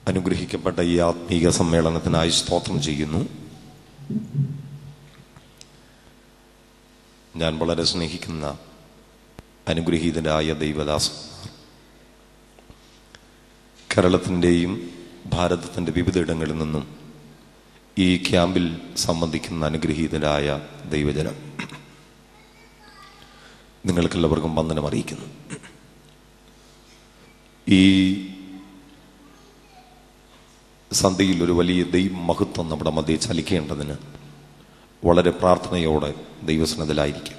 അനുഗ്രഹിക്കപ്പെട്ട ഈ ആത്മീക സമ്മേളനത്തിനായി സ്തോത്രം ചെയ്യുന്നു. ഞാൻ വളരെ സ്നേഹിക്കുന്ന അനുഗ്രഹീതരായ ദൈവദാസന്മാർ, കേരളത്തിൻ്റെയും ഭാരതത്തിൻ്റെ വിവിധ ഇടങ്ങളിൽ നിന്നും ഈ ക്യാമ്പിൽ സംബന്ധിക്കുന്ന അനുഗ്രഹീതരായ ദൈവജനം, നിങ്ങൾക്കെല്ലാവർക്കും വന്ദനം അറിയിക്കുന്നു. ഈ സന്ധ്യയിൽ ഒരു വലിയ ദൈവമഹത്വം നമ്മുടെ മധ്യേ ചലിക്കേണ്ടതിന് വളരെ പ്രാർത്ഥനയോടെ ദൈവസന്നിധിയിലായിരിക്കും.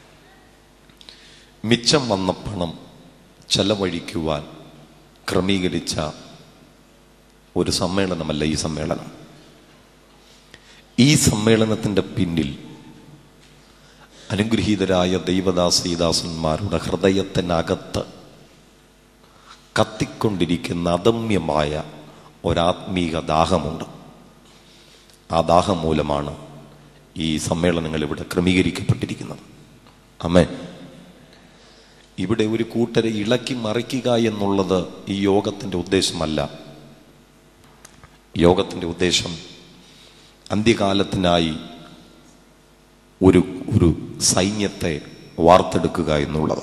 മിച്ചം വന്ന പണം ചെലവഴിക്കുവാൻ ക്രമീകരിച്ച ഒരു സമ്മേളനമല്ല ഈ സമ്മേളനം. ഈ സമ്മേളനത്തിൻ്റെ പിന്നിൽ അനുഗ്രഹീതരായ ദൈവദാസീദാസന്മാരുടെ ഹൃദയത്തിനകത്ത് കത്തിക്കൊണ്ടിരിക്കുന്ന അദമ്യമായ ഒരാത്മീക ദാഹമുണ്ട്. ആ ദാഹം മൂലമാണ് ഈ സമ്മേളനങ്ങൾ ഇവിടെ ക്രമീകരിക്കപ്പെട്ടിരിക്കുന്നത്. ആമേൻ. ഇവിടെ ഒരു കൂട്ടരെ ഇളക്കി മറിക്കുക എന്നുള്ളത് ഈ യോഗത്തിൻ്റെ ഉദ്ദേശമല്ല. യോഗത്തിൻ്റെ ഉദ്ദേശം അന്ത്യകാലത്തിനായി ഒരു സൈന്യത്തെ വാർത്തെടുക്കുക എന്നുള്ളത്.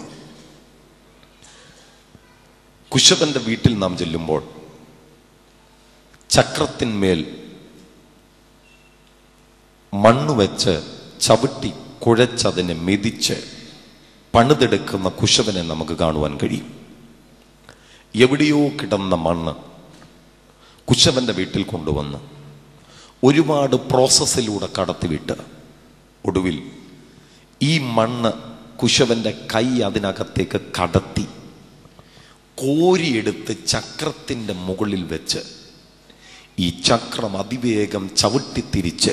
കുശവന്റെ വീട്ടിൽ നാം ചെല്ലുമ്പോൾ ചക്രത്തിന്മേൽ മണ്ണ് വെച്ച് ചവിട്ടി കുഴച്ചതിനെ മെതിച്ച് പണിതെടുക്കുന്ന കുശവനെ നമുക്ക് കാണുവാൻ കഴിയും. എവിടെയോ കിടന്ന മണ്ണ് കുശവന്റെ വീട്ടിൽ കൊണ്ടുവന്ന് ഒരുപാട് പ്രോസസ്സിലൂടെ കടത്തിവിട്ട് ഒടുവിൽ ഈ മണ്ണ് കുശവന്റെ കൈ അതിനകത്തേക്ക് കടത്തി കോരിയെടുത്ത് ചക്രത്തിൻ്റെ മുകളിൽ വെച്ച് ഈ ചക്രം അതിവേഗം ചവിട്ടിത്തിരിച്ച്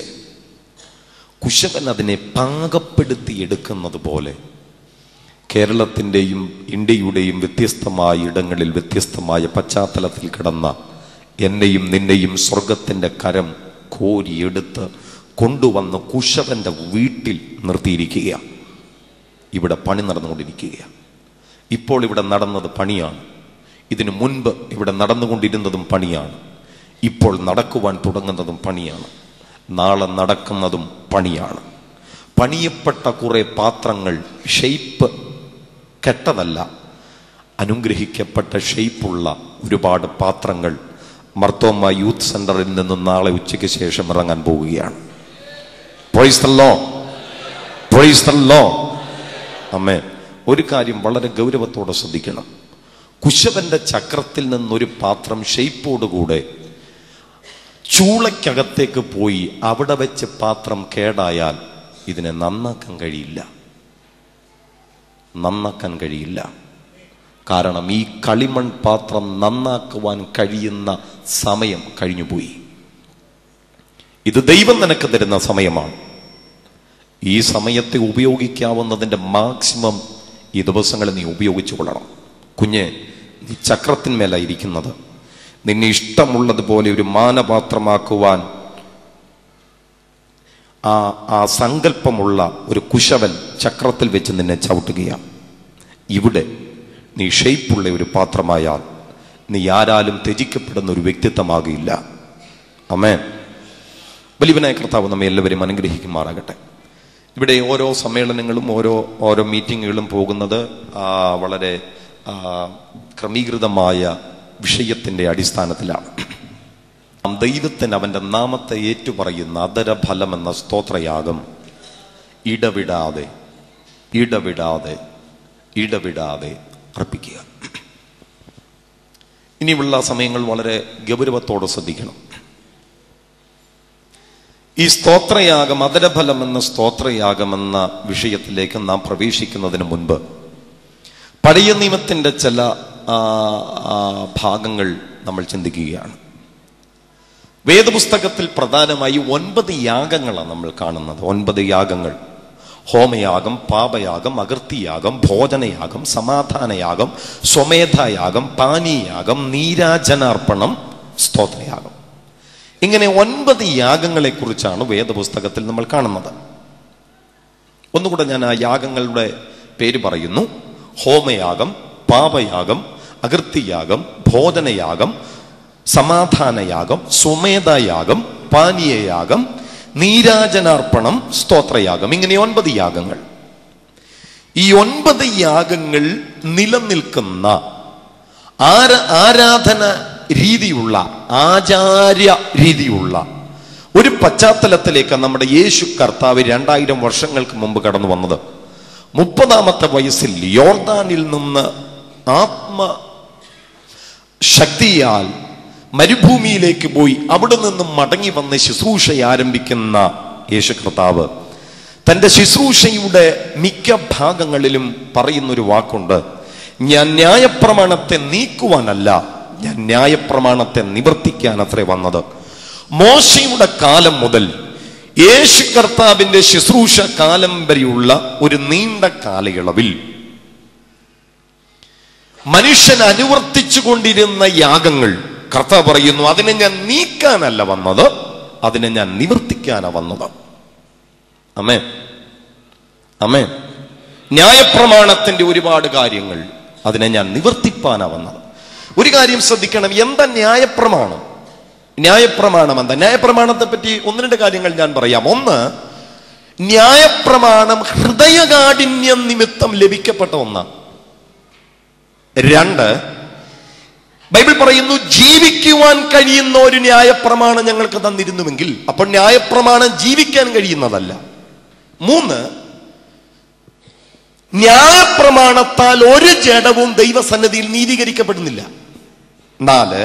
കുശവൻ അതിനെ പാകപ്പെടുത്തി എടുക്കുന്നത് പോലെ കേരളത്തിൻ്റെയും ഇന്ത്യയുടെയും വ്യത്യസ്തമായ ഇടങ്ങളിൽ വ്യത്യസ്തമായ പശ്ചാത്തലത്തിൽ കിടന്ന എന്നെയും നിന്നെയും സ്വർഗത്തിൻ്റെ കരം കോരിയെടുത്ത് കൊണ്ടുവന്ന് കുശവന്റെ വീട്ടിൽ നിർത്തിയിരിക്കുക. ഇവിടെ പണി നടന്നുകൊണ്ടിരിക്കുക. ഇപ്പോൾ ഇവിടെ നടന്നത് പണിയാണ്. ഇതിനു മുൻപ് ഇവിടെ നടന്നുകൊണ്ടിരുന്നതും പണിയാണ്. ഇപ്പോൾ നടക്കുവാൻ തുടങ്ങുന്നതും പണിയാണ്. നാളെ നടക്കുന്നതും പണിയാണ്. പണിയപ്പെട്ട കുറെ പാത്രങ്ങൾ ഷെയ്പ്പ് കെട്ടതല്ല, അനുഗ്രഹിക്കപ്പെട്ട ഷെയ്പ്പുള്ള ഒരുപാട് പാത്രങ്ങൾ മർത്തോമ യൂത്ത് സെന്ററിൽ നിന്നും നാളെ ഉച്ചയ്ക്ക് ശേഷം ഇറങ്ങാൻ പോവുകയാണ്. Praise the Lord, praise the Lord. Amen. ഒരു കാര്യം വളരെ ഗൗരവത്തോടെ ശ്രദ്ധിക്കണം. കുശവന്റെ ചക്രത്തിൽ നിന്നൊരു പാത്രം ഷെയ്പ്പോടുകൂടെ ചൂളയ്ക്കകത്തേക്ക് പോയി അവിടെ വെച്ച് പാത്രം കേടായാൽ ഇതിനെ നന്നാക്കാൻ കഴിയില്ല, നന്നാക്കാൻ കഴിയില്ല. കാരണം ഈ കളിമൺ പാത്രം നന്നാക്കുവാൻ കഴിയുന്ന സമയം കഴിഞ്ഞുപോയി. ഇത് ദൈവം നിനക്ക് തരുന്ന സമയമാണ്. ഈ സമയത്തെ ഉപയോഗിക്കാവുന്നതിൻ്റെ മാക്സിമം ഈ ദിവസങ്ങളിൽ നീ ഉപയോഗിച്ചു കൊള്ളണം. കുഞ്ഞെ, നീ ചക്രത്തിന്മേലായിരിക്കുന്നത്. നിന്നെ ഇഷ്ടമുള്ളതുപോലെ ഒരു മാനപാത്രമാക്കുവാൻ ആ സങ്കല്പമുള്ള ഒരു കുശവൻ ചക്രത്തിൽ വെച്ച് നിന്നെ ചവിട്ടുകയാണ്. ഇവിടെ നീ ഷെയ്പ്പുള്ള ഒരു പാത്രമായാൽ നീ ആരാലും ത്യജിക്കപ്പെടുന്ന ഒരു വ്യക്തിത്വമാകില്ല. ആമേൻ. വലിയവനായ കർത്താവ് നമ്മെ എല്ലാവരും അനുഗ്രഹിക്കുമാറാകട്ടെ. ഇവിടെ ഓരോ സമ്മേളനങ്ങളും ഓരോ മീറ്റിങ്ങുകളും പോകുന്നത് വളരെ ക്രമീകൃതമായ വിഷയത്തിൻ്റെ അടിസ്ഥാനത്തിലാണ്. ദൈവത്തിന് അവൻ്റെ നാമത്തെ ഏറ്റുപറയുന്ന അധരഫലം എന്ന സ്തോത്രയാഗം ഇടവിടാതെ ഇടവിടാതെ ഇടവിടാതെ അർപ്പിക്കുക. ഇനിയുള്ള സമയങ്ങൾ വളരെ ഗൗരവത്തോടെ ശ്രദ്ധിക്കണം. ഈ സ്തോത്രയാഗം, അധരഫലം എന്ന സ്തോത്രയാഗം എന്ന വിഷയത്തിലേക്ക് നാം പ്രവേശിക്കുന്നതിന് മുൻപ് പഴയ നിയമത്തിൻ്റെ ചില ഭാഗങ്ങൾ നമ്മൾ ചിന്തിക്കുകയാണ്. വേദപുസ്തകത്തിൽ പ്രധാനമായി 9 യാഗങ്ങളാണ് നമ്മൾ കാണുന്നത്. 9 യാഗങ്ങൾ: ഹോമയാഗം, പാപയാഗം, അകൃത്യയാഗം, ഭോജനയാഗം, സമാധാനയാഗം, സ്വമേധയാഗം, പാനീയാഗം, നീരാജനാർപ്പണം, സ്തോത്രയാഗം. ഇങ്ങനെ 9 യാഗങ്ങളെ കുറിച്ചാണ് വേദപുസ്തകത്തിൽ നമ്മൾ കാണുന്നത്. ഒന്നുകൂടെ ഞാൻ ആ യാഗങ്ങളുടെ പേര് പറയുന്നു. ഹോമയാഗം, പാപയാഗം, അകൃത്യയാഗം, ഭോജനയാഗം, സമാധാനയാഗം, സ്വമേധായാഗം, പാനീയയാഗം, നീരാജനാർപ്പണം, സ്തോത്രയാഗം. ഇങ്ങനെ 9 യാഗങ്ങൾ. ഈ 9 യാഗങ്ങൾ നിലനിൽക്കുന്ന ആരാധന രീതിയുള്ള, ആചാര്യ രീതിയുള്ള ഒരു പശ്ചാത്തലത്തിലേക്ക് നമ്മുടെ യേശു കർത്താവ് 2000 വർഷങ്ങൾക്ക് മുമ്പ് കടന്നു വന്നത്. 30ാമത്തെ വയസ്സിൽ യോർദാനിൽ നിന്ന് ആത്മശക്തിയാൽ മരുഭൂമിയിലേക്ക് പോയി അവിടെ നിന്നും മടങ്ങി വന്ന് ശുശ്രൂഷ ആരംഭിക്കുന്ന യേശു കർത്താവ് തൻ്റെ ശുശ്രൂഷയുടെ മിക്ക ഭാഗങ്ങളിലും പറയുന്നൊരു വാക്കുണ്ട്: ഞാൻ ന്യായപ്രമാണത്തെ നീക്കുവാനല്ല, ഞാൻ ന്യായപ്രമാണത്തെ നിവർത്തിക്കാൻ അത്രേ വന്നത്. മോശയുടെ കാലം മുതൽ യേശു കർത്താവിന്റെ ശുശ്രൂഷ കാലം വരെയുള്ള ഒരു നീണ്ട കാലയളവിൽ മനുഷ്യൻ അനുവർത്തിച്ചു കൊണ്ടിരുന്ന യാഗങ്ങൾ കർത്താവ് പറയുന്നു, അതിനെ ഞാൻ നീക്കാനല്ല വന്നത്, അതിനെ ഞാൻ നിവർത്തിക്കാനാ വന്നത്. ആമേൻ, ആമേൻ. ന്യായപ്രമാണത്തിന്റെ ഒരുപാട് കാര്യങ്ങൾ, അതിനെ ഞാൻ നിവർത്തിപ്പാനാ വന്നത്. ഒരു കാര്യം ശ്രദ്ധിക്കണം, എന്താ ന്യായപ്രമാണം? ന്യായപ്രമാണം എന്താ? ന്യായപ്രമാണത്തെ പറ്റി 1-2 കാര്യങ്ങൾ ഞാൻ പറയാം. ഒന്ന്, ന്യായപ്രമാണം ഹൃദയകാഠിന്യം നിമിത്തം ലഭിക്കപ്പെട്ട ഒന്നാണ്. 2, ബൈബിൾ പറയുന്നു ജീവിക്കുവാൻ കഴിയുന്ന ഒരു ന്യായപ്രമാണം ഞങ്ങൾക്ക് തന്നിരുന്നുവെങ്കിൽ അപ്പോൾ ന്യായപ്രമാണം ജീവിക്കാൻ കഴിയുന്നതല്ല. 3, ന്യായപ്രമാണത്താൽ ഒരു ജഡവും ദൈവസന്നിധിയിൽ നീതീകരിക്കപ്പെടുന്നില്ല. 4,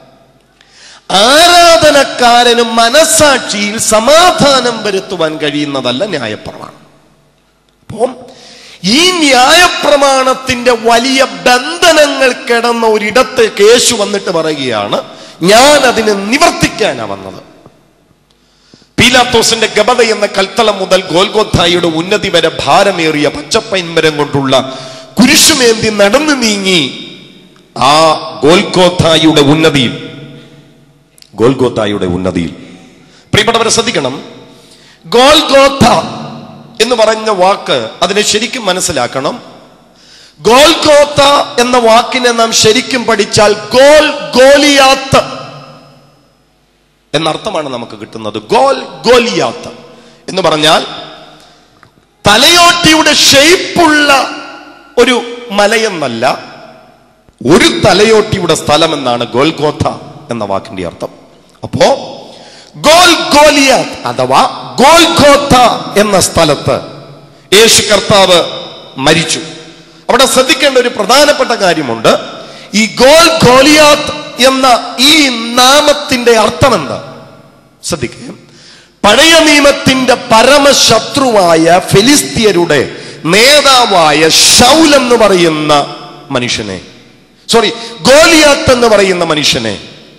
ആരാധനക്കാരന് മനസാക്ഷിയിൽ സമാധാനം വരുത്തുവാൻ കഴിയുന്നതല്ല ന്യായപ്രമാണം. അപ്പം ഈ ന്യായപ്രമാണത്തിന്റെ വലിയ ബന്ധനങ്ങൾ കിടന്ന ഒരിടത്തേക്ക് യേശു വന്നിട്ട് പറയുകയാണ്, ഞാൻ അതിനെ നിവർത്തിക്കാനാ വന്നത്. പീലാത്തോസിന്റെ ഗബത എന്ന കൽത്തളം മുതൽ ഗോൽഗോഥായുടെ ഉന്നതി വരെ ഭാരമേറിയ പച്ചപ്പൈൻമരം കൊണ്ടുള്ള കുരിശുമേന്തി നടന്നു നീങ്ങി ആ ഗോൽഗോഥായുടെ ഉന്നതിയിൽ പ്രിയപ്പെട്ടവരെ ശ്രദ്ധിക്കണം, ഗോൽഗോഥ എന്ന് പറഞ്ഞ വാക്ക് അതിനെ ശരിക്കും മനസ്സിലാക്കണം. ഗോൽഗോഥ എന്ന വാക്കിനെ നാം ശരിക്കും പഠിച്ചാൽ ഗോലിയാത്ത് എന്നർത്ഥമാണ് നമുക്ക് കിട്ടുന്നത്. ഗോലിയാത്ത് എന്ന് പറഞ്ഞാൽ തലയോട്ടിയുടെ ഷേപ്പുള്ള ഒരു മലയെന്നല്ല, ഒരു തലയോട്ടിയുടെ സ്ഥലം എന്നാണ് ഗോൽഗോഥ എന്ന വാക്കിന്റെ അർത്ഥം. അപ്പോ ഗോലിയാത്ത് അഥവാ ഗോൽഗോഥ എന്ന സ്ഥലത്ത് യേശു കർത്താവ് മരിച്ചു. അവിടെ ശ്രദ്ധിക്കേണ്ട ഒരു പ്രധാനപ്പെട്ട കാര്യമുണ്ട്. ഈ ഗോലിയാത്ത് എന്ന ഈ നാമത്തിന്റെ അർത്ഥം എന്താ ശ്രദ്ധിക്കുക. പഴയ നിയമത്തിന്റെ പരമശത്രുവായ ഫിലിസ്തീയരുടെ നേതാവായ ശൗൽ എന്ന് പറയുന്ന മനുഷ്യനെ, ഗോലിയാത്ത് എന്ന് പറയുന്ന മനുഷ്യനെ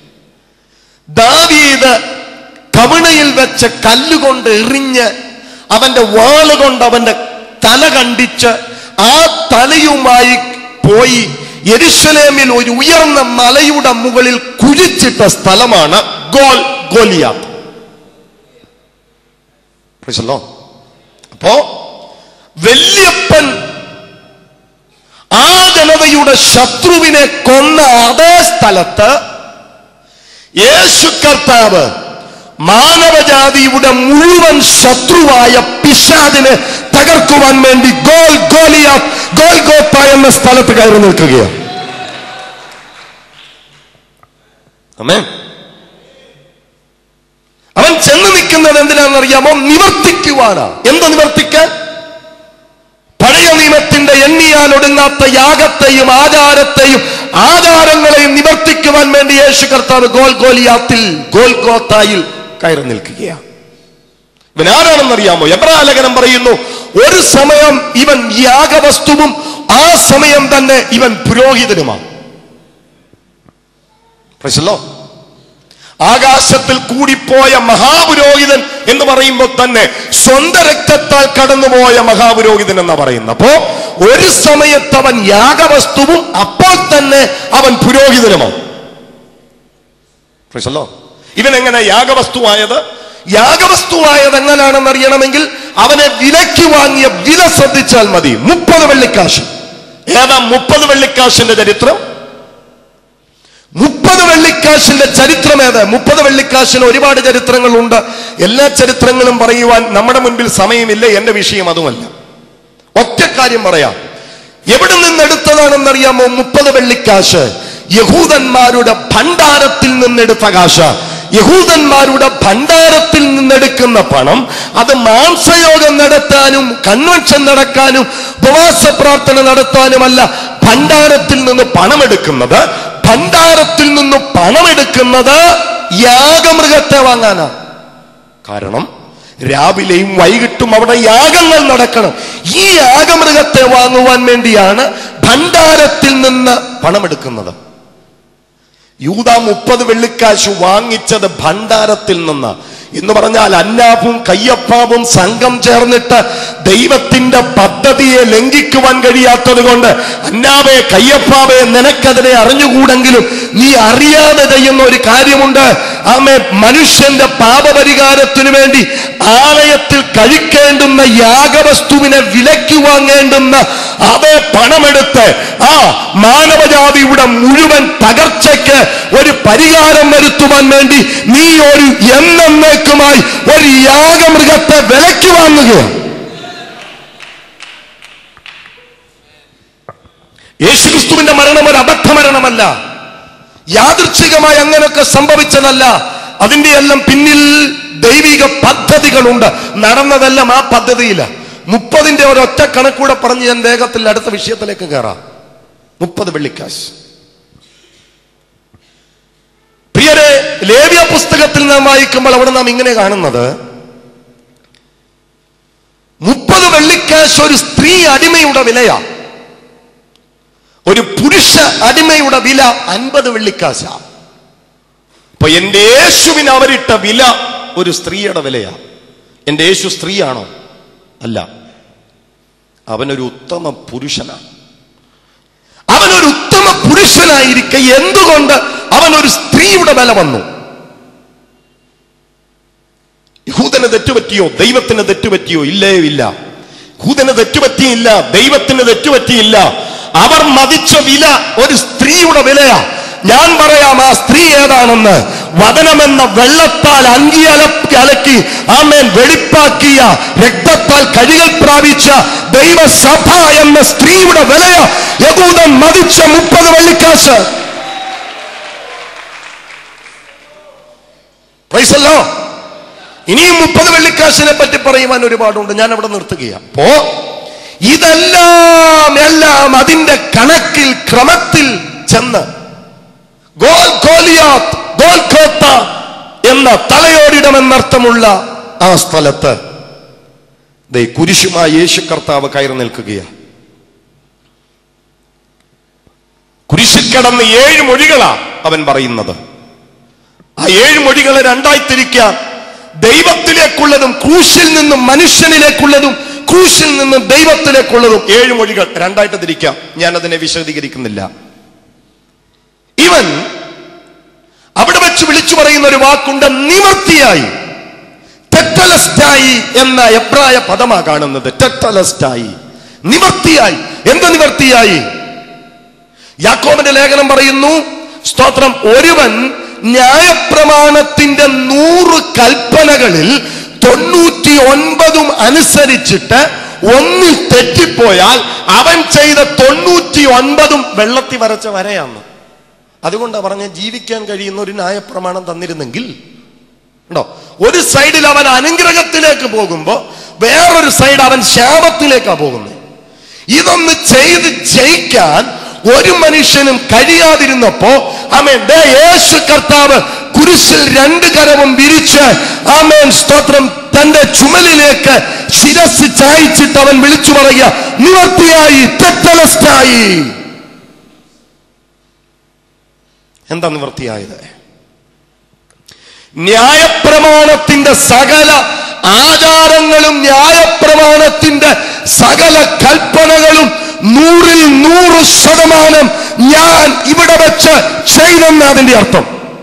ദാവീദ് കവിണയിൽ വെച്ച് കല്ലുകൊണ്ട് എറിഞ്ഞ് അവന്റെ വാളുകൊണ്ട് അവന്റെ തല കണ്ടിച്ച് ആ തലയുമായി പോയി യെരുശലേമിൽ ഒരു ഉയർന്ന മലയുടെ മുകളിൽ കുഴിച്ചിട്ട സ്ഥലമാണ് ഗോലിയാത്ത്. അപ്പോ വല്യപ്പൻ ആ ജനതയുടെ ശത്രുവിനെ കൊന്ന അതേ സ്ഥലത്ത് യേശു കർത്താവ് മാനവജാതിയുടെ മുഴുവൻ ശത്രുവായ പിശാചിനെ തകർക്കുവാൻ വേണ്ടി ഗോൽഗോഥ എന്ന സ്ഥലത്ത് കയറി നിൽക്കുകയാണ്. ആമേൻ. അവൻ ചെന്ന് നിൽക്കുന്നത് എന്തിനാണെന്നറിയാമോ? നിവർത്തിക്കുവാനാ. എന്താ നിവർത്തിക്കാൻ? പഴയ നിയമത്തിന്റെ എണ്ണിയാൽ ഒടുങ്ങാത്ത യാഗത്തെയും ആചാരങ്ങളെയും നിവർത്തിക്കുവാൻ വേണ്ടി യേശു കർത്താവ് ഗോൽഗോഥായിൽ കയറി നിൽക്കുകയാണ്. ഇവൻ ആരാണെന്നറിയാമോ? എബ്രായ ലേഖനം പറയുന്നു, ഒരു സമയം ഇവൻ യാഗവസ്തുവും ആ സമയം തന്നെ ഇവൻ പുരോഹിതനുമാണ്. ആകാശത്തിൽ കൂടിപ്പോയ മഹാപുരോഹിതൻ എന്ന് പറയുമ്പോൾ തന്നെ സ്വന്തം രക്തത്താൽ കടന്നുപോയ മഹാപുരോഹിതൻ എന്നാ പറയുന്നത്. അപ്പോ ഒരു സമയത്ത് അവൻ യാഗവസ്തുവും അപ്പോൾ തന്നെ അവൻ പുരോഹിതനുമാണ്. ഇവൻ എങ്ങനെ യാഗവസ്തുവായത്? യാഗവസ്തുവായത് എങ്ങനെയാണെന്ന് അറിയണമെങ്കിൽ അവനെ വിലയ്ക്ക് വാങ്ങിയ വില ശ്രദ്ധിച്ചാൽ മതി. 30 വെള്ളിക്കാശ്. ഏതാ 30 വെള്ളിക്കാശിന്റെ ചരിത്രം? 30 വെള്ളിക്കാശിന്റെ ചരിത്രമേത്? 30 വെള്ളിക്കാശിന് ഒരുപാട് ചരിത്രങ്ങളുണ്ട്. എല്ലാ ചരിത്രങ്ങളും പറയുവാൻ നമ്മുടെ മുൻപിൽ സമയമില്ല. എന്റെ വിഷയം അതുമല്ല. ഒറ്റ കാര്യം പറയാം. എവിടെ നിന്നെടുത്തതാണെന്നറിയാമോ? 30 വെള്ളിക്കാശ് യഹൂദന്മാരുടെ ഭണ്ഡാരത്തിൽ നിന്നെടുത്ത കാശ്. യഹൂദന്മാരുടെ ഭണ്ഡാരത്തിൽ നിന്നെടുക്കുന്ന പണം അത് മാംസയോഗം നടത്താനും കൺവെൻഷൻ നടക്കാനും ഉപവാസ പ്രാർത്ഥന നടത്താനുമല്ല. ഭണ്ഡാരത്തിൽ നിന്ന് പണമെടുക്കുന്നത് യാഗമൃഗത്തെ വാങ്ങാനാ. കാരണം രാവിലെയും വൈകിട്ടും അവിടെ യാഗങ്ങൾ നടക്കണം. ഈ യാഗമൃഗത്തെ വാങ്ങുവാൻ വേണ്ടിയാണ് ഭണ്ഡാരത്തിൽ നിന്ന് പണമെടുക്കുന്നത്. യൂദാ 30 വെള്ളിക്കാശ് വാങ്ങിച്ചത് ഭണ്ഡാരത്തിൽ നിന്ന് എന്ന് പറഞ്ഞാൽ അന്നാവും കയ്യപ്പാവും സംഘം ചേർന്നിട്ട് ദൈവത്തിന്റെ പദ്ധതിയെ ലംഘിക്കുവാൻ കഴിയാത്തത് കൊണ്ട്, അന്നാവേ കയ്യപ്പാവേ നിനക്കതിനെ അറിഞ്ഞുകൂടെങ്കിലും നീ അറിയാതെ ചെയ്യുന്ന ഒരു കാര്യമുണ്ട്. ആമേ, മനുഷ്യന്റെ പാപപരിഹാരത്തിനു വേണ്ടി ആലയത്തിൽ കഴിക്കേണ്ടുന്ന യാഗവസ്തുവിനെ വിലയ്ക്ക് വാങ്ങേണ്ടുന്ന അതേ പണമെടുത്ത് ആ മാനവജാതിയുടെ മുഴുവൻ തകർച്ചയ്ക്ക് ഒരു പരിഹാരം വരുത്തുവാൻ വേണ്ടി നീ ഒരു എന്നേക്കുമായി ഒരു യാഗമൃഗത്തെ വിലയ്ക്ക് വാങ്ങുകയാണ്. യേശുക്രിസ്തുവിന്റെ മരണം ഒരു അബദ്ധമരണമല്ല. യാദൃച്ഛികമായി അങ്ങനെയൊക്കെ സംഭവിച്ചതല്ല. അതിന്റെ എല്ലാം പിന്നിൽ ദൈവിക പദ്ധതികളുണ്ട്. നടന്നതെല്ലാം ആ പദ്ധതിയില്ല. 30ന്റെ ഒരൊറ്റ കണക്കൂടെ പറഞ്ഞ് ഞാൻ വേഗത്തിൽ അടുത്ത വിഷയത്തിലേക്ക് കയറാം. 30 വെള്ളിക്കാശ്. പ്രിയരെ, ലേവ്യ പുസ്തകത്തിൽ നാം വായിക്കുമ്പോൾ അവിടെ നാം ഇങ്ങനെ കാണുന്നത്, 30 വെള്ളിക്കാശ് ഒരു സ്ത്രീ അടിമയുടെ വിലയാ. ഒരു പുരുഷ അടിമയുടെ വില 50 വെള്ളിക്കാശാ. അപ്പൊ എന്റെ യേശുവിന് അവരിട്ട വില ഒരു സ്ത്രീയുടെ വിലയാ. എന്റെ യേശു സ്ത്രീയാണോ? അല്ല. അവനൊരു ഉത്തമ പുരുഷനാണ്. അവനൊരു ഉത്തമ പുരുഷനായിരിക്കെ എന്തുകൊണ്ട് അവനൊരു സ്ത്രീയുടെ വില വന്നു? യഹൂദന് തെറ്റുപറ്റിയോ? ദൈവത്തിന് തെറ്റുപറ്റിയോ? ഇല്ലേ, ഇല്ല. യഹൂദന് തെറ്റുപറ്റിയില്ല, ദൈവത്തിന് തെറ്റുപറ്റിയില്ല. അവർ മതിച്ച വില ഒരു സ്ത്രീയുടെ വിലയാ. ഞാൻ പറയാം ആ സ്ത്രീ ഏതാണെന്ന്. വചനമെന്ന വെള്ളത്താൽ അലക്കി ആമേൻ വെളിപ്പാക്കിയ രക്തത്താൽ കഴുകൽ പ്രാപിച്ച ദൈവസഭ എന്ന സ്ത്രീയുടെ വിലയാ യഹൂദൻ മതിച്ച 30 വെള്ളിക്കാശ്. പ്രൈസല്ലോ. ഇനിയും 30 വെള്ളിക്കാശിനെ പറ്റി പറയുവാൻ ഒരുപാടുണ്ട്. ഞാൻ അവിടെ നിർത്തുകയാണ്. അപ്പോ ഇതെല്ലാം അതിന്റെ കണക്കിൽ ക്രമത്തിൽ ചെന്ന് ഗോൽഗോത്ത എന്ന തലയോടിടം എന്നർത്ഥമുള്ള ആ സ്ഥലത്ത് കുരിശുമായി യേശു കർത്താവ് കയറി നിൽക്കുകയാണ്. കുരിശിൽ കിടന്ന് 7 മൊഴികളാ അവൻ പറയുന്നത്. ആ 7 മൊഴികളെ രണ്ടായി തിരിക്കാം. ദൈവത്തിലേക്കുള്ളതും ക്രൂശിൽ നിന്നും മനുഷ്യനിലേക്കുള്ളതും ക്രൂശിൽ നിന്നും ദൈവത്തിലേക്കുള്ളതും 7 മൊഴികൾ രണ്ടായിട്ട് തിരിക്കാം. ഞാൻ അതിനെ വിശദീകരിക്കുന്നില്ല. ഇവൻ അവിടെ വെച്ച് വിളിച്ചു പറയുന്ന ഒരു വാക്കുണ്ട്, നിവർത്തിയായി. ടെറ്റലസ്റ്റായി എന്ന എബ്രായ പദമാ കാണുന്നത്. ടെറ്റലസ്റ്റായി, നിവർത്തിയായി. എന്ത് നിവർത്തിയായി? യാക്കോബിന്റെ ലേഖനം പറയുന്നു, സ്തോത്രം, ഒരുവൻ ന്യായപ്രമാണത്തിന്റെ 100 കൽപ്പനകളിൽ 99 അനുസരിച്ചിട്ട് ഒന്നിൽ തെറ്റിപ്പോയാൽ അവൻ ചെയ്ത 99 വെള്ളത്തിൽ വരച്ച വരയാന്ന്. അതുകൊണ്ടാണ് പറഞ്ഞ ജീവിക്കാൻ കഴിയുന്ന ഒരു ന്യായപ്രമാണം തന്നിരുന്നെങ്കിൽ ഉണ്ടോ. ഒരു സൈഡിൽ അവൻ അനുഗ്രഹത്തിലേക്ക് പോകുമ്പോ വേറൊരു സൈഡ് അവൻ ശാപത്തിലേക്കാ പോകുന്നത്. ഇതൊന്ന് ചെയ്ത് ജയിക്കാൻ ഒരു മനുഷ്യനും കഴിയാതിരുന്നപ്പോ ആമേൻ യേശു കർത്താവ് കുരിശിൽ 2 കരവും വിരിച്ച് ആമേൻ സ്തോത്രം തന്റെ ചുമലിലേക്ക് ശിരസ് ചായ്ച്ചിട്ട് അവൻ വിളിച്ചു പറയുക, നിവർത്തിയായി, ടെറ്റലസ്റ്റായി. എന്താ നിവർത്തിയായത്? ന്യായപ്രമാണത്തിന്റെ സകല ആചാരങ്ങളും ന്യായപ്രമാണത്തിന്റെ സകല കൽപ്പനകളും 100% ഞാൻ ഇവിടെ വെച്ച് ചെയ്തെന്ന് അതിന്റെ അർത്ഥം.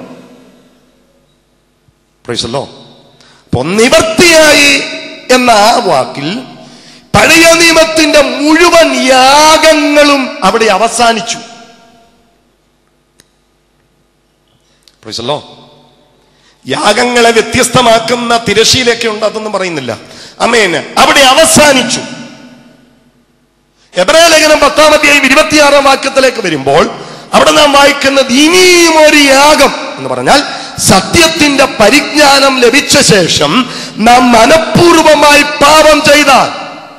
പ്രൈസല്ലോ. അപ്പൊ നിവർത്തിയായി എന്ന ആ വാക്കിൽ പഴയ നിയമത്തിന്റെ മുഴുവൻ യാഗങ്ങളും അവിടെ അവസാനിച്ചു. പ്രൈസല്ലോ. യാഗങ്ങളെ വ്യത്യസ്തമാക്കുന്ന തിരശ്ശീലയൊക്കെ ഉണ്ട്, അതൊന്നും പറയുന്നില്ല. ആമേൻ. അവിടെ അവസാനിച്ചു. എബ്രായ ലേഖനം 10-ാം അധ്യായം 26-ാം വാക്യത്തിലേക്ക് വരുമ്പോൾ അവിടെ നാം വായിക്കുന്നത് ഇനിയും ഒരു യാഗം എന്ന് പറഞ്ഞാൽ സത്യത്തിന്റെ പരിജ്ഞാനം ലഭിച്ച ശേഷം നാം മനഃപൂർവമായി പാപം ചെയ്താൽ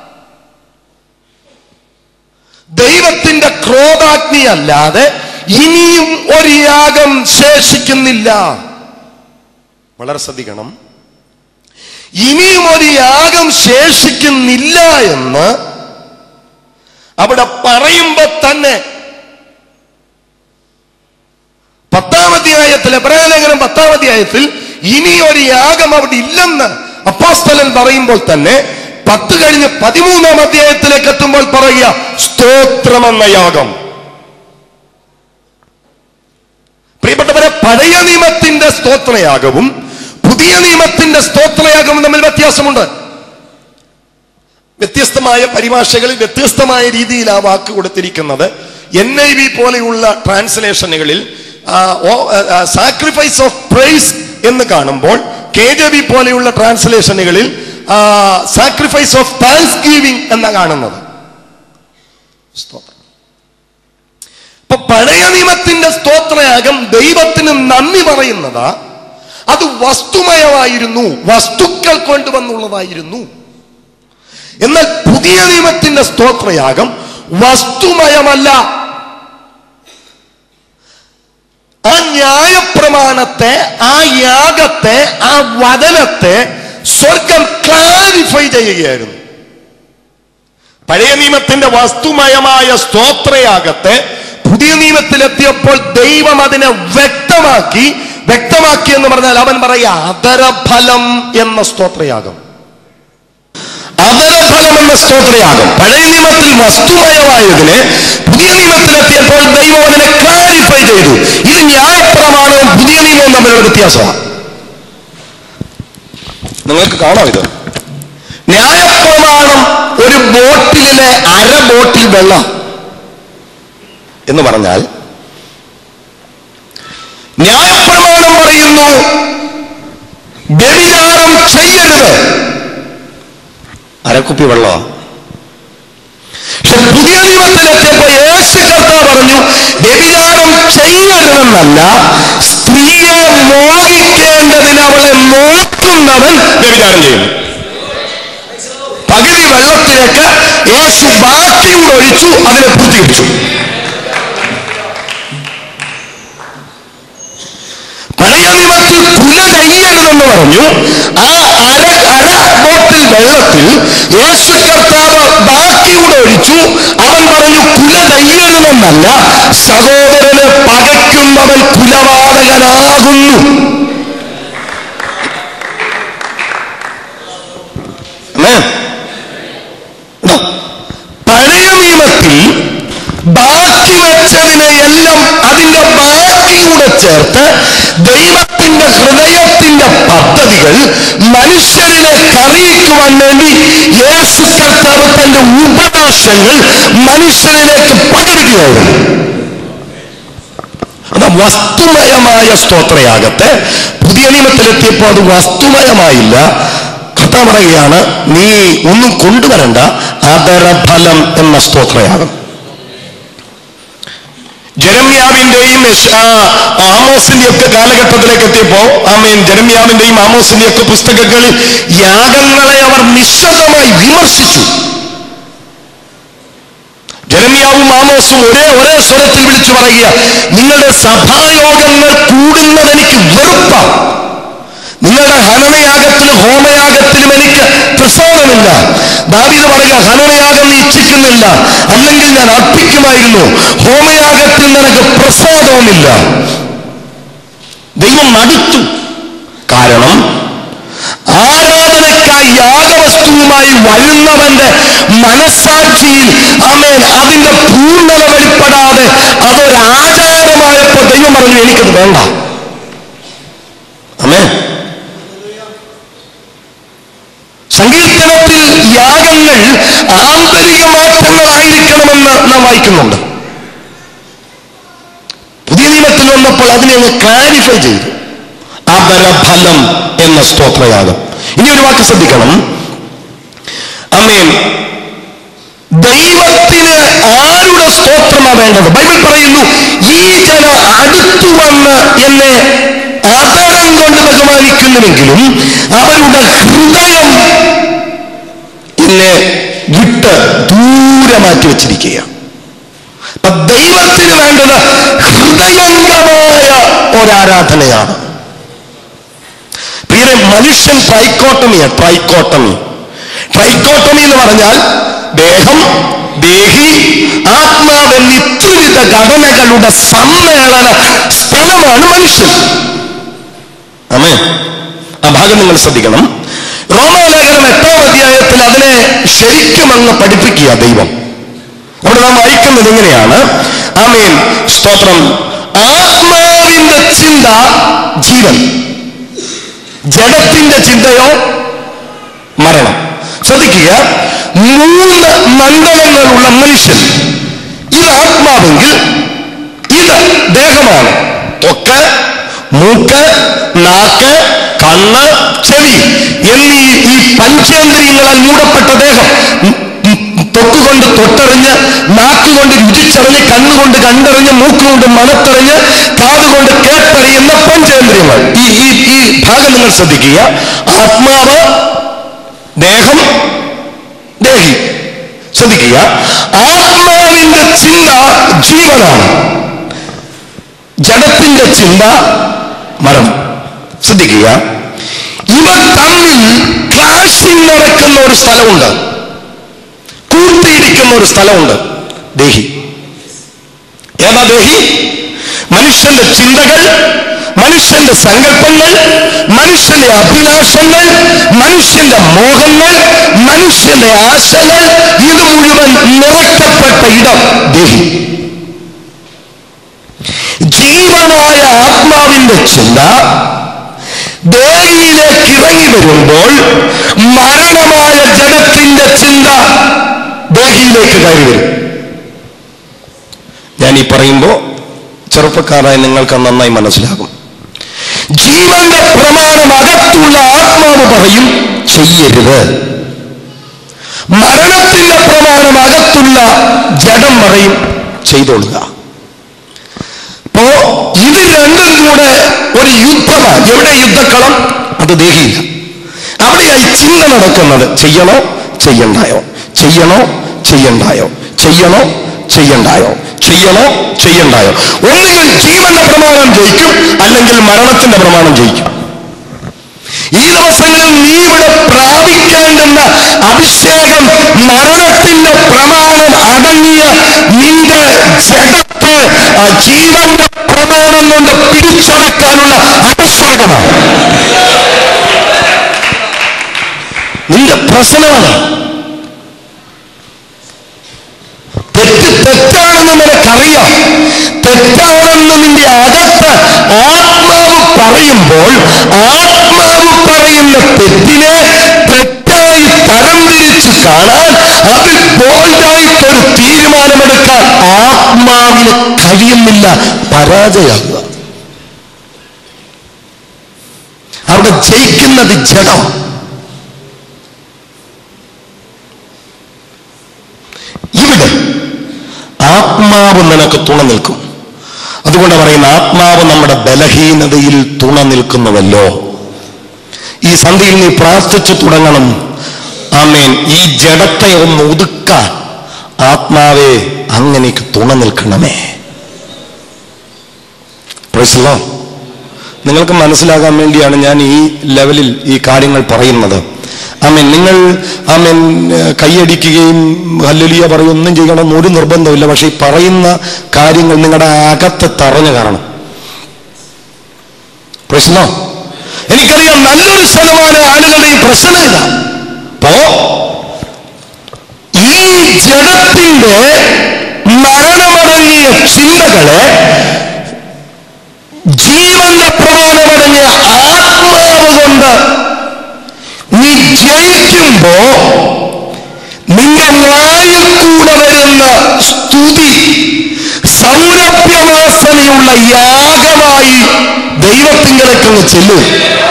ദൈവത്തിന്റെ ക്രോധാഗ്നി അല്ലാതെ ഇനിയും ഒരു യാഗം ശേഷിക്കുന്നില്ല. വളരെ ശ്രദ്ധിക്കണം. ഇനിയും ഒരു യാഗം ശേഷിക്കുന്നില്ല എന്ന് അവിടെ പറയുമ്പോ തന്നെ 10-ാം അധ്യായത്തിൽ, എബ്രായ ലേഖനം 10-ാം അധ്യായത്തിൽ ഇനി ഒരു യാഗം അവിടെ ഇല്ലെന്ന് അപ്പോസ്തലൻ പറയുമ്പോൾ തന്നെ 10 കഴിഞ്ഞ് 13-ാം അധ്യായത്തിലേക്ക് എത്തുമ്പോൾ പറയുക സ്തോത്രമെന്ന യാഗം. പ്രിയപ്പെട്ടവരെ, പഴയ നിയമത്തിന്റെ സ്തോത്രയാഗവും പുതിയ നിയമത്തിന്റെ സ്തോത്രയാഗവും തമ്മിൽ വ്യത്യാസമുണ്ട്. വ്യത്യസ്തമായ പരിഭാഷകളിൽ വ്യത്യസ്തമായ രീതിയിൽ ആ വാക്ക് കൊടുത്തിരിക്കുന്നത്. NIV പോലെയുള്ള ട്രാൻസ്ലേഷനുകളിൽ സാക്രിഫൈസ് ഓഫ് പ്രൈസ് എന്ന് കാണുമ്പോൾ KJV പോലെയുള്ള ട്രാൻസ്ലേഷനുകളിൽ സാക്രിഫൈസ് ഓഫ് താങ്ക്സ് ഗിവിംഗ് എന്നാ കാണുന്നത്. ഇപ്പൊ പഴയ നിയമത്തിന്റെ സ്തോത്രയാഗം ദൈവത്തിന് നന്ദി പറയുന്നതാ. അത് വസ്തുമയമായിരുന്നു, വസ്തുക്കൾ കൊണ്ടുവന്നുള്ളതായിരുന്നു. എന്നാൽ പുതിയ നിയമത്തിന്റെ സ്തോത്രയാഗം വസ്തുമയമല്ല. ആ ന്യായപ്രമാണത്തെ, ആ യാഗത്തെ, ആ വചനത്തെ സ്വർഗം ക്ലാരിഫൈ ചെയ്യുകയായിരുന്നു. പഴയ നിയമത്തിന്റെ വസ്തുമയമായ സ്തോത്രയാഗത്തെ പുതിയ നിയമത്തിലെത്തിയപ്പോൾ ദൈവം അതിനെ വ്യക്തമാക്കി എന്ന് പറഞ്ഞാൽ അവൻ പറയുക അധരഫലം എന്ന സ്തോത്രയാഗം. അധരഫലം എന്ന സ്തോത്രയാഗം പഴയ നിയമത്തിൽ വസ്തുമയമായതിനെ പുതിയ നിയമത്തിലെത്തിയപ്പോൾ ദൈവം അതിനെ ക്ലാരിഫൈ ചെയ്തു. ഇത് ന്യായപ്രമാണവും പുതിയ നിയമവും തമ്മിലുള്ള വ്യത്യാസമാണ്. നിങ്ങൾക്ക് കാണാം. ഇത് ന്യായപ്രമാണം ഒരു ബോട്ടിലെ അര ബോട്ടിൽ വെള്ളം എന്ന് പറഞ്ഞാൽ ന്യായപ്രമാണം പറയുന്നു വ്യഭിചാരം ചെയ്യരുത്, അരക്കുപ്പി വെള്ളമാണ്. പക്ഷെ പുതിയ നിയമത്തിലെത്തിയപ്പോൾ യേശു കർത്താവ് പറഞ്ഞു വ്യഭിചാരം ചെയ്യരുതെന്നല്ല, സ്ത്രീയെ മോഹിക്കേണ്ടതിന് അവളെ നോക്കുന്നവൻ വ്യഭിചാരം ചെയ്യുന്നു. പകുതി വെള്ളത്തിലേക്ക് യേശു ബാക്കിയും ഒഴിച്ചു, അതിനെ പൂർത്തീകരിച്ചു. പഴയ നിയമത്തിൽ കുല ചെയ്യരുതെന്ന് പറഞ്ഞു. ആ അര ബോട്ടിൽ വെള്ളത്തിൽ യേശു കർത്താവ് ബാക്കിയൂടെ ഒഴിച്ചു. അവൻ പറഞ്ഞു കുല ചെയ്യരുതെന്നല്ല, സഹോദരനെ പകയ്ക്കുന്നവൻ കുലപാതകനാകുന്നു. പഴയ നിയമത്തിൽ ബാക്കി വെച്ചതിനെ എല്ലാം അതിന്റെ ബാക്കിയൂടെ ചേർത്ത് ദൈവത്തിന്റെ ഹൃദയത്തിന്റെ പദ്ധതികൾ മനുഷ്യരിലേക്ക് അറിയിക്കുവാൻ വേണ്ടി യേശു കർത്താവ് തന്റെ ഉപദേശങ്ങൾ മനുഷ്യരിലേക്ക് പകരുകയായിരുന്നു. അത് വസ്തുമയമായ സ്തോത്രയാകട്ടെ പുതിയ നിയമത്തിലെത്തിയപ്പോൾ അത് വസ്തുമയമായില്ല. കർത്താവ് പറയുകയാണ് നീ ഒന്നും കൊണ്ടുവരണ്ട, അധരഫലം എന്ന സ്തോത്രയാഗം. ജെരമ്യാവിന്റെയും ആമോസിന്റെയും ഒക്കെ കാലഘട്ടത്തിലേക്ക് എത്തിയപ്പോ ജെരമ്യാവിന്റെയും ആമോസിന്റെയും ഒക്കെ പുസ്തകങ്ങളിൽ യാഗങ്ങളെ അവർ നിശ്ചിതമായി വിമർശിച്ചു. ജെരമ്യാവും ആമോസും ഒരേ സ്വരത്തിൽ വിളിച്ചു പറയുക, നിങ്ങളുടെ സഭായോഗങ്ങൾ കൂടുന്നതെനിക്ക് വെറുപ്പാണ്. നിങ്ങളുടെ ഹനനയാഗത്തിലും ഹോമയാഗത്തിലും എനിക്ക് പ്രസാദമില്ല. ദാവീദ് പറയുക, ഹനനയാഗം നീ ഇച്ഛിക്കുന്നില്ല, അല്ലെങ്കിൽ ഞാൻ അർപ്പിക്കുമായിരുന്നു. ഹോമയാഗത്തിൽ നിനക്ക് പ്രസാദവുമില്ല. ദൈവം മടുത്തു. കാരണം ആരാധനയ്ക്കായി യാഗവസ്തുവുമായി വരുന്നവന്റെ മനസ്സാക്ഷിയിൽ അതിന്റെ പൂർണ്ണത വെളിപ്പെടാതെ അതൊരാചാരമായപ്പോൾ ദൈവം പറഞ്ഞു എനിക്കത് വേണ്ട. സങ്കീർത്തനത്തിൽ യാഗങ്ങൾ ആന്തരിക മാറ്റങ്ങളായിരിക്കണമെന്ന് നാം വായിക്കുന്നുണ്ട്. പുതിയ നിയമത്തിൽ വന്നപ്പോൾ പറഞ്ഞപ്പോൾ അതിനെ അങ്ങ് ക്ലാരിഫൈ ചെയ്തു. അപരഫലം എന്ന സ്തോത്രയാഗം. ഇനി ഒരു വാക്ക് ശ്രദ്ധിക്കണം. ആമേൻ. ദൈവത്തിന് ആരുടെ സ്തോത്രമാണ് വേണ്ടത്? ബൈബിൾ പറയുന്നു, ഈ ജനം അടുത്തു വന്ന് എന്നെ ആദരം കൊണ്ട് ബഹുമാനിക്കുന്നുവെങ്കിലും അവരുടെ ഹൃദയം എന്നെ വിട്ട് ദൂരെ മാറ്റി വെച്ചിരിക്കുകയാണ്. അപ്പൊ ദൈവത്തിന് വേണ്ടത് ഹൃദയംഗമായ ഒരാരാധനയാണ്. പ്രിയരെ, മനുഷ്യൻ ട്രൈക്കോട്ടമി എന്ന് പറഞ്ഞാൽ ദേഹം, ദേഹി, ആത്മാവ് എന്നീ ത്രിവിധ ഘടനകളുടെ സമ്മേളന സ്ഥലമാണ് മനുഷ്യൻ. ആമേൻ. ആ ഭാഗം നിങ്ങൾ ശ്രദ്ധിക്കണം. റോമാലേഖനം 8-ാം അധ്യായത്തിൽ അതിനെ ശരിക്കും അങ്ങ് പഠിപ്പിക്കുക ദൈവം. അവിടെ നാം വായിക്കുന്നത് ഇങ്ങനെയാണ്. ആമേൻ, സ്തോത്രം. ആത്മാവിന്റെ ചിന്ത ജീവൻ, ജഡത്തിന്റെ ചിന്തയോ മരണം. ശ്രദ്ധിക്കുക, 3 മണ്ഡലങ്ങളുള്ള മനുഷ്യൻ. ഇത് ആത്മാവെങ്കിൽ ഇത് ദേഹമാണ്. ത്വക്ക്, മൂക്ക്, നാക്ക്, കണ്ണ്, ചെവി എന്നീ ഈ പഞ്ചേന്ദ്രിയങ്ങളാൽ മൂടപ്പെട്ട ദേഹം. ത്വക്കുകൊണ്ട് തൊട്ടറിഞ്ഞ്, നാക്കുകൊണ്ട് രുചിച്ചറിഞ്ഞ്, കണ്ണുകൊണ്ട് കണ്ടറിഞ്ഞ്, മൂക്കുകൊണ്ട് മണത്തറിഞ്ഞ്, കാതുകൊണ്ട് കേട്ടറിയുന്ന പഞ്ചേന്ദ്രിയങ്ങൾ. ഈ ഭാഗം നിങ്ങൾ ശ്രദ്ധിക്കുക. ആത്മാവ്, ദേഹം, ദേഹി. ശ്രദ്ധിക്കുക, ആത്മാവിന്റെ ചിന്ത ജീവനാണ്, ജഡത്തിന്റെ ചിന്ത മരണം. ശ്രദ്ധിക്കുക, ഇവ തമ്മിൽ ക്ലാഷിംഗ് നടക്കുന്ന ഒരു സ്ഥലമുണ്ട്, കൂട്ടിയിരിക്കുന്ന ഒരു സ്ഥലമുണ്ട്. ദേഹി. ഏതാ ദേഹി? മനുഷ്യന്റെ ചിന്തകൾ, മനുഷ്യന്റെ സങ്കല്പങ്ങൾ, മനുഷ്യന്റെ അഭിലാഷങ്ങൾ, മനുഷ്യന്റെ മോഹങ്ങൾ, മനുഷ്യന്റെ ആശകൾ, ഇത് മുഴുവൻ നിറയ്ക്കപ്പെട്ട ഇടം ദേഹി. ജീവനായ ആത്മാവിന്റെ ചിന്ത ദേഹിയിലേക്ക് ഇറങ്ങി വരുമ്പോൾ മരണമായ ജഡത്തിന്റെ ചിന്ത ദേഹിയിലേക്ക് കയറി വരും. ഞാൻ ഈ പറയുമ്പോ ചെറുപ്പക്കാരായ നിങ്ങൾക്ക് നന്നായി മനസ്സിലാകും. ജീവന്റെ പ്രമാണം അകത്തുള്ള ആത്മാവ് പറയും ചെയ്യരുത്. മരണത്തിന്റെ പ്രമാണം അകത്തുള്ള ജഡം പറയും ചെയ്തോളുക. അപ്പോ ഇത് രണ്ടും കൂടെ ഒരു യുദ്ധമാണ്. എവിടെ യുദ്ധക്കളം? അത് ദേഹിയില്ല. അവിടെയായി ചിന്ത നടക്കുന്നത്. ചെയ്യണോ ചെയ്യണ്ടായോ, ചെയ്യണോ ചെയ്യണ്ടായോ, ചെയ്യണോ ചെയ്യണ്ടായോ, ചെയ്യണോ ചെയ്യണ്ടായോ. ഒന്നുകിൽ ജീവന്റെ പ്രമാണം ജയിക്കും, അല്ലെങ്കിൽ മരണത്തിന്റെ പ്രമാണം ജയിക്കും. ഈ ദിവസങ്ങളിൽ നീ ഇവിടെ പ്രാപിക്കേണ്ടുന്ന അഭിഷേകം മരണത്തിന്റെ പ്രമാണം അടങ്ങിയ നിന്റെ ജഡത്തെ ജീവന്റെ പ്രമാണം കൊണ്ട് പിടിച്ചടക്കാനുള്ള അഭിഷേകമാണ്. നിന്റെ പ്രശ്നമാണ്. തെറ്റാണെന്ന് നിനക്കറിയാം. തെറ്റാണെന്ന് നിന്റെ അകത്ത് ആത്മാവ് പറയുമ്പോൾ ആത്മാവ് പറയുന്ന തെറ്റിനെ തെറ്റായി തരംതിരിച്ച് കാണാൻ, അത് ബോൾഡായിട്ടൊരു തീരുമാനമെടുക്കാൻ ആത്മാവിന് കഴിയുന്നില്ല. പരാജയമാകുക. അവിടെ ജയിക്കുന്നത് ജഡം. ഇവിടെ ആത്മാവ് നിനക്ക് തുണ നിൽക്കും. അതുകൊണ്ട് പറയുന്ന ആത്മാവ് നമ്മുടെ ബലഹീനതയിൽ തുണ നിൽക്കുന്നുവല്ലോ. ഈ സന്ധ്യയിൽ നീ പ്രാർത്ഥിച്ചു തുടങ്ങണം. ആമേൻ. ഈ ജഡത്തെ ഒന്ന് ഒതുക്കാൻ ആത്മാവേ അങ്ങനെയൊക്കെ തുണ നിൽക്കണമേ. Price the Lord. നിങ്ങൾക്ക് മനസ്സിലാകാൻ വേണ്ടിയാണ് ഞാൻ ഈ ലെവലിൽ ഈ കാര്യങ്ങൾ പറയുന്നത്. ആമേൻ. നിങ്ങൾ ആമേൻ കൈയടിക്കുകയും ഹല്ലേലൂയ പറയുകയൊന്നും ചെയ്യണം ഒരു നിർബന്ധമില്ല. പക്ഷെ ഈ പറയുന്ന കാര്യങ്ങൾ നിങ്ങളുടെ അകത്ത് തറഞ്ഞു കാണണം. പ്രശ്നം എനിക്കറിയാം, നല്ലൊരു ശതമാനം ആളുകളുടെ ഈ പ്രശ്നമില്ല. അപ്പോ ഈ ജഡത്തിന്റെ മരണമടങ്ങിയ ചിന്തകളെ ജീവന്റെ പ്രമാണമടങ്ങിയ ആത്മാവ് കൊണ്ട് നീ ജയിക്കുമ്പോ നിന്റെ വായിൽ കൂടെ വരുന്ന സ്തുതി സൗരഭ്യവാസനയുള്ള പുറപ്പെടുന്ന യാഗമായി ദൈവത്തിങ്കലേക്കങ്ങ് ചെല്ലും.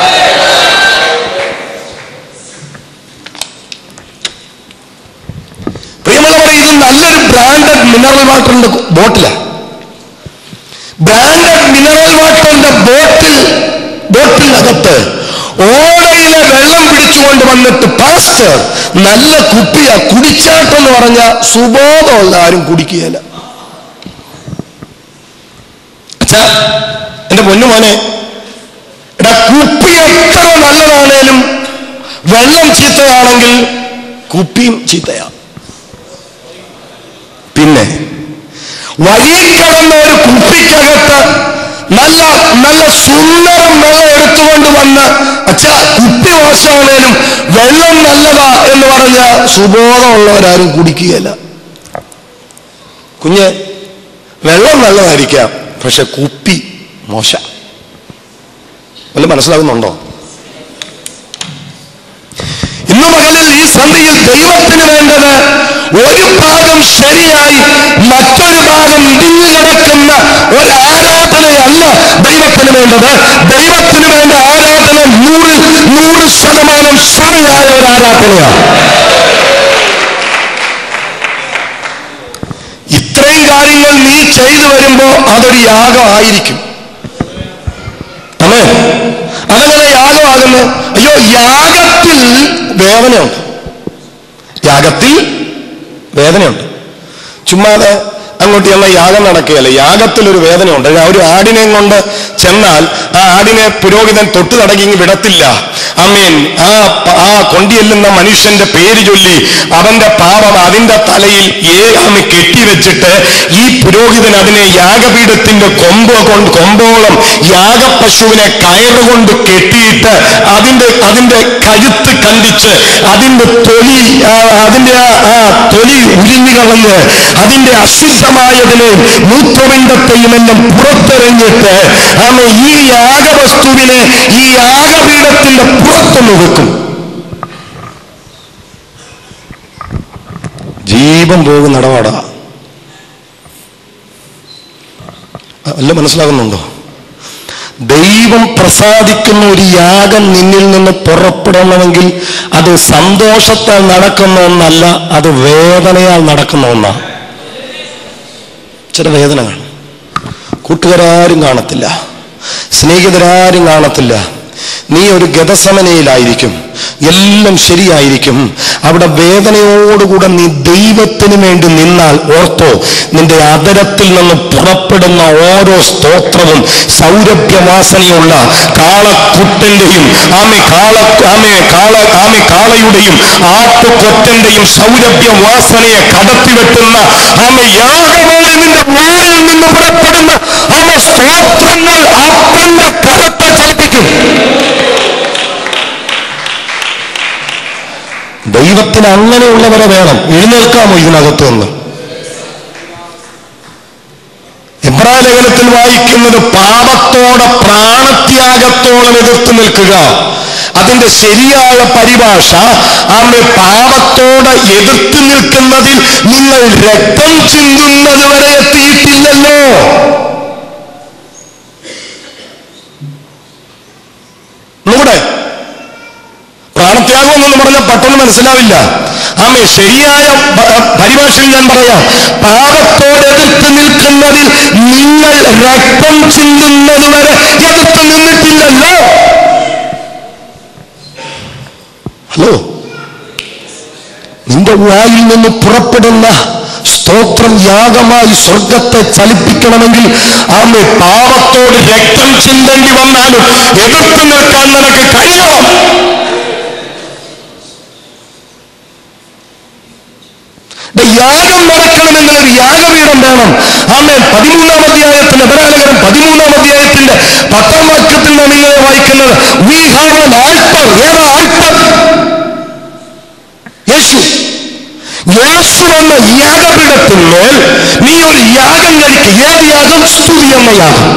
പ്രിയമുള്ളവരെ, ഇത് നല്ലൊരു ബ്രാൻഡഡ് മിനറൽ വാട്ടറിന്റെ ബോട്ടിലാണ്. ബ്രാൻഡഡ് മിനറൽ വാട്ടറിന്റെ ബോട്ടിനകത്ത് ഓടയിലെ വെള്ളം പിടിച്ചുകൊണ്ട് വന്നിട്ട് പാസ്റ്റർ നല്ല കുപ്പിയാ, കുടിച്ചാട്ടെന്ന് പറഞ്ഞ സുബോധമുള്ള ആരും കുടിക്കുകയില്ല. അച്ഛാ, എന്റെ പൊന്നുമോനെ, എടാ, കുപ്പി എത്ര നല്ലതാണേലും വെള്ളം ചീത്തയാണെങ്കിൽ കുപ്പിയും ചീത്തയാ. പിന്നെ വഴി കിടന്ന ഒരു കുപ്പിക്കകത്ത് നല്ല നല്ല സുന്ദരം വെള്ളം എടുത്തുകൊണ്ട് വന്ന്, അച്ഛാ കുപ്പി മോശമാണേലും വെള്ളം നല്ലതാ എന്ന് പറഞ്ഞ സുബോധമുള്ളവരാരും കുടിക്കുകയില്ല. കുഞ്ഞ്, വെള്ളം നല്ലതായിരിക്കാം, പക്ഷെ കുപ്പി മോശ. വല്ല മനസ്സിലാകുന്നുണ്ടോ? ഇന്നു പകലിൽ ഈ സന്ധിയിൽ ദൈവത്തിന് വേണ്ടത് ഒരു ഭാഗം ശരിയായി മറ്റൊരു ഭാഗം ഇടിഞ്ഞു കിടക്കുന്ന ഒരാരാധനയല്ല ദൈവത്തിന് വേണ്ടത്. ദൈവത്തിന് വേണ്ട ആരാധന 100% ശരിയായ ഒരു ആരാധനയാണ്. ഇത്രയും കാര്യങ്ങൾ നീ ചെയ്തു വരുമ്പോ അതൊരു യാഗമായിരിക്കും. അതെങ്ങനെ യാഗമാകുന്നത്? അയ്യോ, യാഗത്തിൽ വേദനയുണ്ട്. യാഗത്തിൽ വേദനയുണ്ട്. ചുമ്മാതെ അങ്ങോട്ട് ചെന്ന യാഗം നടക്കുകയല്ല. യാഗത്തിലൊരു വേദനയുണ്ട്. ഒരു ആടിനെയും കൊണ്ട് ചെന്നാൽ ആ ആടിനെ പുരോഹിതൻ തൊട്ട് തടങ്ങി വിടത്തില്ല. ആമേൻ. ആ കൊണ്ടിയെല്ലുന്ന മനുഷ്യന്റെ പേര് ചൊല്ലി അവന്റെ പാപം അതിന്റെ തലയിൽ കെട്ടിവെച്ചിട്ട് ഈ പുരോഹിതൻ അതിനെ യാഗപീഠത്തിന്റെ കൊമ്പോളം യാഗപ്പശുവിനെ കയറുകൊണ്ട് കെട്ടിയിട്ട് അതിന്റെ കഴുത്ത് കണ്ടിച്ച് അതിന്റെ തൊലി ഉരിഞ്ഞു കളഞ്ഞ് അതിന്റെ അശുദ്ധമായതിനെയും മൂത്രപിണ്ഡത്തെയും എല്ലാം പുറത്തെറിഞ്ഞിട്ട് ഈ യാഗവസ്തുവിനെ ഈ യാഗപീഠത്തിന്റെ പുറത്തൊന്ന് വെക്കും. ജീവൻ പോകുന്ന ഇടപാടാ. അല്ല, മനസ്സിലാകുന്നുണ്ടോ? ദൈവം പ്രസാദിക്കുന്ന ഒരു യാഗം നിന്നിൽ നിന്ന് പുറപ്പെടണമെങ്കിൽ അത് സന്തോഷത്താൽ നടക്കുന്ന ഒന്നല്ല, അത് വേദനയാൽ നടക്കുന്ന ഒന്നാണ്. ചില വേദനകൾ കൂട്ടുകാരും കാണത്തില്ല, സ്നേഹിതരാരും കാണത്തില്ല. നീ ഒരു ഗതസമനയിലായിരിക്കും, എല്ലാം ശരിയായിരിക്കും. അവിടെ വേദനയോടുകൂടെ നീ ദൈവത്തിന് വേണ്ടി നിന്നാൽ ഓർത്തോ, നിന്റെ അതരത്തിൽ നിന്ന് പുറപ്പെടുന്ന ഓരോ സ്തോത്രവും സൗരഭ്യവാസനയുള്ള കാളക്കുട്ടന്റെയും കാളയുടെയും ആട്ടുകൊറ്റന്റെയും സൗരഭ്യവാസനയെ കടത്തിവെട്ടുന്ന യാഗമായി നിന്റെ വായിൽ നിന്ന് പുറപ്പെടുന്ന സ്തോത്രങ്ങൾ അപ്പന്റെ കരത്തെ ചലിപ്പിക്കും. ദൈവത്തിന് അങ്ങനെയുള്ളവരെ വേണം. എഴുന്നേൽക്കാമോ ഇതിനകത്ത് നിന്ന്? എബ്രായ ലേഖനത്തിൽ വായിക്കുന്നത് പാപത്തോടെ പ്രാണത്യാഗത്തോളം എതിർത്ത് നിൽക്കുക. അതിന്റെ ശരിയായ പരിഭാഷ, പാപത്തോടെ എതിർത്ത് നിൽക്കുന്നതിൽ നിങ്ങൾ രക്തം ചിന്തുന്നത് വരെ എത്തിയിട്ടില്ലല്ലോ. നമ്മുടെ പ്രാണത്യാഗം എന്ന് പറഞ്ഞാൽ പെട്ടെന്ന് മനസ്സിലാവില്ല. ശരിയായ പരിഭാഷയിൽ ഞാൻ പറയാം, പാപത്തോട് എതിർത്ത് നിൽക്കുന്നതിൽ നിങ്ങൾ രക്തം ചിന്തുന്നത് വരെ എതിർത്ത് നിന്നിട്ടില്ലല്ലോ. ഹലോ, നിന്റെ വായിൽ നിന്ന് പുറപ്പെടുന്ന സ്തോത്രം യാഗമായി സ്വർഗത്തെ ചലിപ്പിക്കണമെങ്കിൽ പാപത്തോട് രക്തം ചിന്തേണ്ടി വന്നാലും എതിർത്ത് നിൽക്കാൻ നിനക്ക് കഴിയണം. യാഗം നടക്കണമെങ്കിൽ ഒരു യാഗപീഠം വേണം. 13-ാം അധ്യായത്തിൽ എബ്രായ ലേഖനം 13-ാം അധ്യായത്തിന്റെ 10-ാം വാക്യത്തിൽ നാം ഇങ്ങനെ വായിക്കുന്നത്, we have an altar. ഏതാ ആൾട്ടർ? യേശു എന്ന യാഗപീഠത്തിന്മേൽ നീ ഒരു യാഗം കഴിക്കുക. ഏത് യാഗം? സ്തുതി എന്ന യാഗം.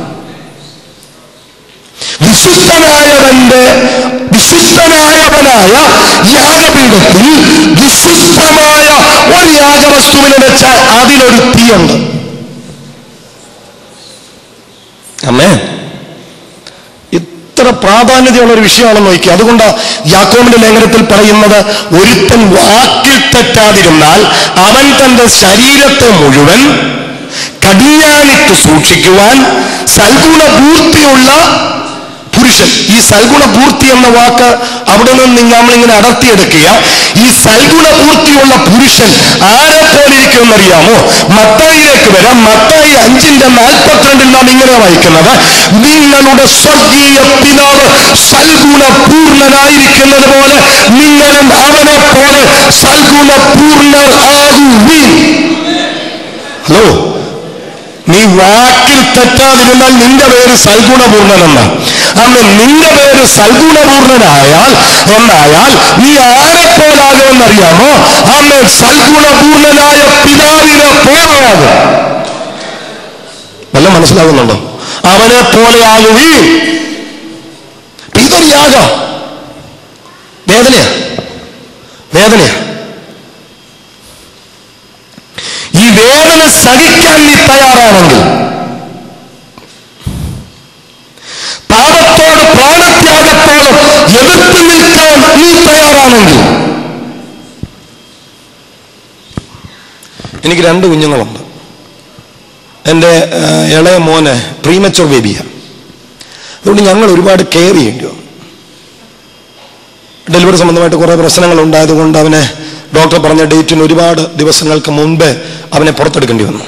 വിശുദ്ധനായവനായ യാഗപീഠത്തിൽ വിശുദ്ധമായ ഒരു യാഗവസ്തുവിനെ വെച്ചാൽ അതിലൊരു തീയുണ്ട്. ആമേൻ. ഇത്ര പ്രാധാന്യതയുള്ള ഒരു വിഷയമാണെന്ന് നോക്കി. അതുകൊണ്ട് യാക്കോബിന്റെ ലേഖനത്തിൽ പറയുന്നത്, ഒരുത്തൻ വാക്കിൽ തെറ്റാതിരുന്നാൽ അവൻ തന്റെ ശരീരത്തെ മുഴുവൻ കടിഞ്ഞാണിട്ട് സൂക്ഷിക്കുവാൻ സൽഗുണപൂർത്തിയുള്ള പുരുഷൻ. ഈ സൽഗുണപൂർത്തി എന്ന വാക്ക് അവിടെ നിന്ന് നമ്മളിങ്ങനെ അടർത്തിയെടുക്കുക. ഈ സൽഗുണപൂർത്തിയുള്ള പുരുഷൻ ആരെ പോലെ ഇരിക്കുമെന്നറിയാമോ? മത്തായിലേക്ക് വരാം. മത്തായി 5:42 നാം ഇങ്ങനെ വായിക്കുന്നത്, നിങ്ങളുടെ സ്വർഗീയ പിതാവ് സൽഗുണപൂർണനായിരിക്കുന്നത് പോലെ നിങ്ങളും അവനെ പോലെ സൽഗുണപൂർണർ ആകുവീൻ. ഹലോ, നീ വാക്കിൽ തെറ്റാതിരുന്നാൽ നിന്റെ പേര് സൽഗുണപൂർണനെന്ന്. അന്ന് നിന്റെ പേര് സൽഗുണപൂർണനായാൽ നീ ആരെപ്പോലാകുമെന്നറിയാമോ? അന്ന് സൽഗുണപൂർണനായ പിതാവിനെ പോലെയാകും. വല്ല മനസ്സിലാകുന്നുണ്ടോ? അവനെ പോലെയാകുവീ. ഇതൊരു യാഗം. വേദനയാ. ഈ വേദന സഹിക്കാൻ നീ തയ്യാറാണെങ്കിൽ, പാപത്തോട് പ്രാണത്യാഗത്തോട് എതിർത്ത് നിൽക്കാൻ നീ തയ്യാറാണെങ്കിൽ. എനിക്ക് 2 കുഞ്ഞുങ്ങളുണ്ട്. എൻ്റെ ഇളയ മോന് പ്രീമച്ചുവർ ബേബിയാണ്. അതുകൊണ്ട് ഞങ്ങൾ ഒരുപാട് കെയർ ചെയ്യേണ്ടി വന്നു. ഡെലിവറി സംബന്ധമായിട്ട് കുറേ പ്രശ്നങ്ങൾ ഉണ്ടായതുകൊണ്ട് അവനെ ഡോക്ടർ പറഞ്ഞ ഡേറ്റിന് ഒരുപാട് ദിവസങ്ങൾക്ക് മുൻപേ അവനെ പുറത്തെടുക്കേണ്ടി വന്നു.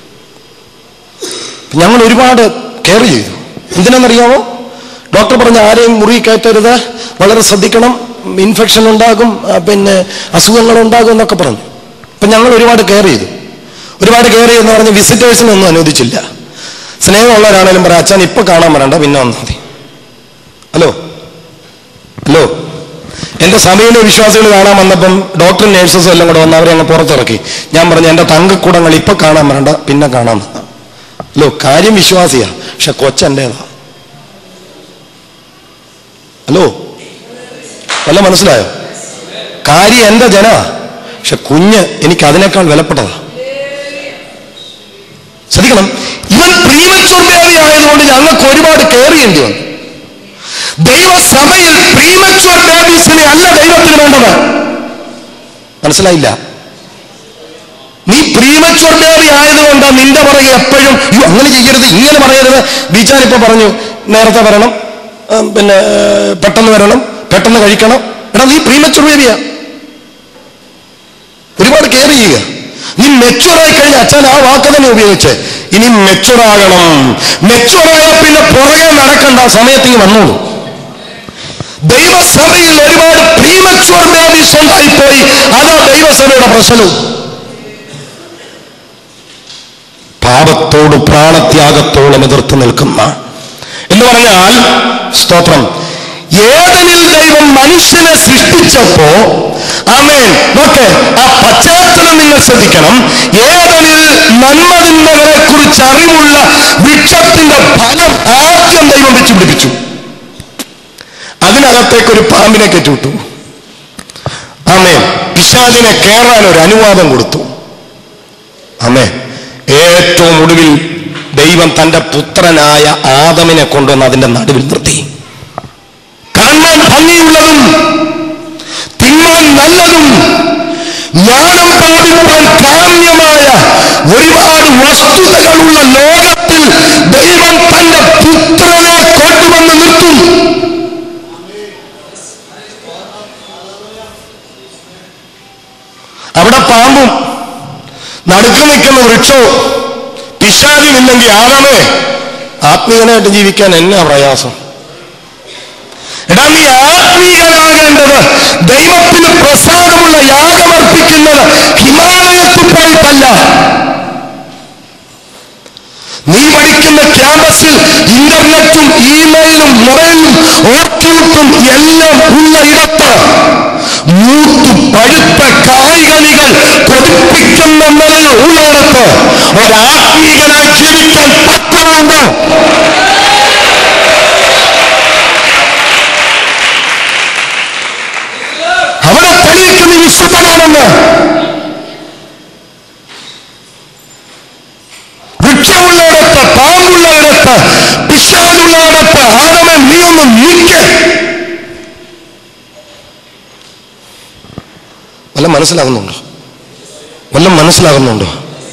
ഞങ്ങൾ ഒരുപാട് കെയർ ചെയ്തു. എന്തിനാണെന്നറിയാമോ? ഡോക്ടർ പറഞ്ഞ ആരെയും മുറി കയറ്റരുത്, വളരെ ശ്രദ്ധിക്കണം, ഇൻഫെക്ഷൻ ഉണ്ടാകും, പിന്നെ അസുഖങ്ങൾ ഉണ്ടാകും എന്നൊക്കെ പറഞ്ഞു. അപ്പം ഞങ്ങൾ ഒരുപാട് കെയർ ചെയ്തു. എന്ന് പറഞ്ഞ് വിസിറ്റേഴ്സിനൊന്നും അനുവദിച്ചില്ല. സ്നേഹമുള്ളവരാണേലും പറയാം, അച്ഛൻ ഇപ്പം കാണാൻ വരണ്ട, പിന്നെ വന്നാൽ മതി. ഹലോ, എൻ്റെ സഭയിലെ വിശ്വാസികൾ കാണാൻ വന്നപ്പം ഡോക്ടറും നേഴ്സസും എല്ലാം കൂടെ വന്ന് അവരെ അങ്ങ് പുറത്തിറക്കി. ഞാൻ പറഞ്ഞു, എൻ്റെ തങ്കക്കൂടങ്ങൾ ഇപ്പം കാണാൻ വരണ്ട, പിന്നെ കാണാൻ വന്ന. ഹലോ, കാര്യം വിശ്വാസിയാ, പക്ഷെ കൊച്ചെൻ്റെതാ. ഹലോ, വല്ല മനസ്സിലായോ? കാര്യം എൻ്റെ ജനാ, പക്ഷെ കുഞ്ഞ് എനിക്ക് അതിനേക്കാൾ വിലപ്പെട്ടതാ. ശ്രദ്ധിക്കണം. ഇവൻ പ്രീമച്ചുവർ ബേബി ആയതുകൊണ്ട് ഞങ്ങൾക്ക് ഒരുപാട് കെയർ ചെയ്യേണ്ടി വന്നു. ദൈവസഭയിൽ പ്രീമച്ചുവർ ബേബീസിനെ അല്ല ദൈവത്തിന് വേണ്ടത്. മനസ്സിലായില്ല? നീ പ്രീമച്ചുവർ ബേബി ആയതുകൊണ്ട് നിന്റെ പുറകെ എപ്പോഴും അങ്ങനെ ചെയ്യരുത്, ഇങ്ങനെ പറയരുത്. ബീച്ചാൻ ഇപ്പൊ പറഞ്ഞു, നേരത്തെ വരണം, പിന്നെ പെട്ടെന്ന് വരണം, പെട്ടെന്ന് കഴിക്കണം. എടാ, നീ പ്രീമച്ചുവർ ബേബിയാ. ഒരുപാട് കെയർ ചെയ്യുക. നീ മെച്ചുവറായി കഴിഞ്ഞ അച്ഛൻ ആ വാക്ക് തന്നെ ഉപയോഗിച്ച് ഇനി മെച്ചുവറാകണം. മെച്ചുവറായ പിന്നെ പുറകെ നടക്കണ്ട, സമയത്തേക്ക് വന്നോളൂ. ദൈവസഭയിൽ ഒരുപാട് പ്രീമച്ചുവർ ബേബീസ് ഉണ്ടായിപ്പോയി. അതാ ദൈവസഭയുടെ പ്രശ്നവും. പാപത്തോട് പ്രാണത്യാഗത്തോളം എതിർത്ത് നിൽക്കുന്ന എന്ന് പറഞ്ഞാൽ, സ്തോത്രം, ഏദനിൽ ദൈവം മനുഷ്യനെ സൃഷ്ടിച്ചപ്പോ, ആമേൻ, നോക്കെ ആ പശ്ചാത്തലം നിങ്ങൾ ശ്രദ്ധിക്കണം. ഏദനിൽ നന്മതിന്മകളെ കുറിച്ച് അറിവുള്ള വൃക്ഷത്തിന്റെ ഫലം ആദ്യം ദൈവം വെച്ച് പിടിപ്പിച്ചു. അതിനകത്തേക്ക് ഒരു പാമ്പിനെ കെട്ടിവിട്ടു. ആമേൻ. പിശാചിനെ കയറാൻ ഒരു അനുവാദം കൊടുത്തു. ആമേൻ. ഏറ്റവും ഒടുവിൽ ദൈവം തന്റെ പുത്രനായ ആദമിനെ കൊണ്ടുവന്ന് അതിന്റെ നടുവിൽ നിർത്തി. കാണാൻ ഭംഗിയുള്ളതും തിന്നാൻ നല്ലതും ജ്ഞാനം പ്രാപിക്കാൻ കാമ്യമായ ഒരുപാട് വസ്തുതകളുള്ള ലോകത്തിൽ ദൈവം തന്റെ പുത്രനെ കൊണ്ടുവന്ന് നിർത്തും. അവിടെ പാമ്പും നടുക്ക് നിൽക്കുന്ന വൃക്ഷവും പിശാചിനില്ലെങ്കിൽ ആദമേ, ആത്മീയനായിട്ട് ജീവിക്കാൻ എന്നാ പ്രയാസം. എടാ, നീ ആത്മീയനാകേണ്ടത് ദൈവത്തിന് പ്രസാദമുള്ള യാഗമർപ്പിക്കുന്നത് ഹിമാലയത്തിൽ പോയിട്ടല്ല. നീ പഠിക്കുന്ന ക്യാമ്പസിൽ ഇന്റർനെറ്റും ഇമെയിലും മൊബൈലും ഓർക്കൂട്ടും എല്ലാം ഉള്ള ഇടത്ത് മൂത്തു പഴുത്ത കായ്കനികൾ കൊതിപ്പിക്കുന്ന നിലയിൽ ഉള്ളിടത്ത് ഒരാത്മീയനായി ജീവിക്കാൻ പറ്റുന്നുണ്ടോ? അവിടെ തെളിയിക്കുന്ന വിശുദ്ധനാണെന്ന്. വൃക്ഷമുള്ളിടത്ത്, പാമ്പുള്ളിടത്ത്, ആദമേ നീ ഒന്ന് നീക്ക്. വല്ലതും മനസ്സിലാകുന്നുണ്ടോ? വല്ലതും മനസ്സിലാകുന്നുണ്ടോ?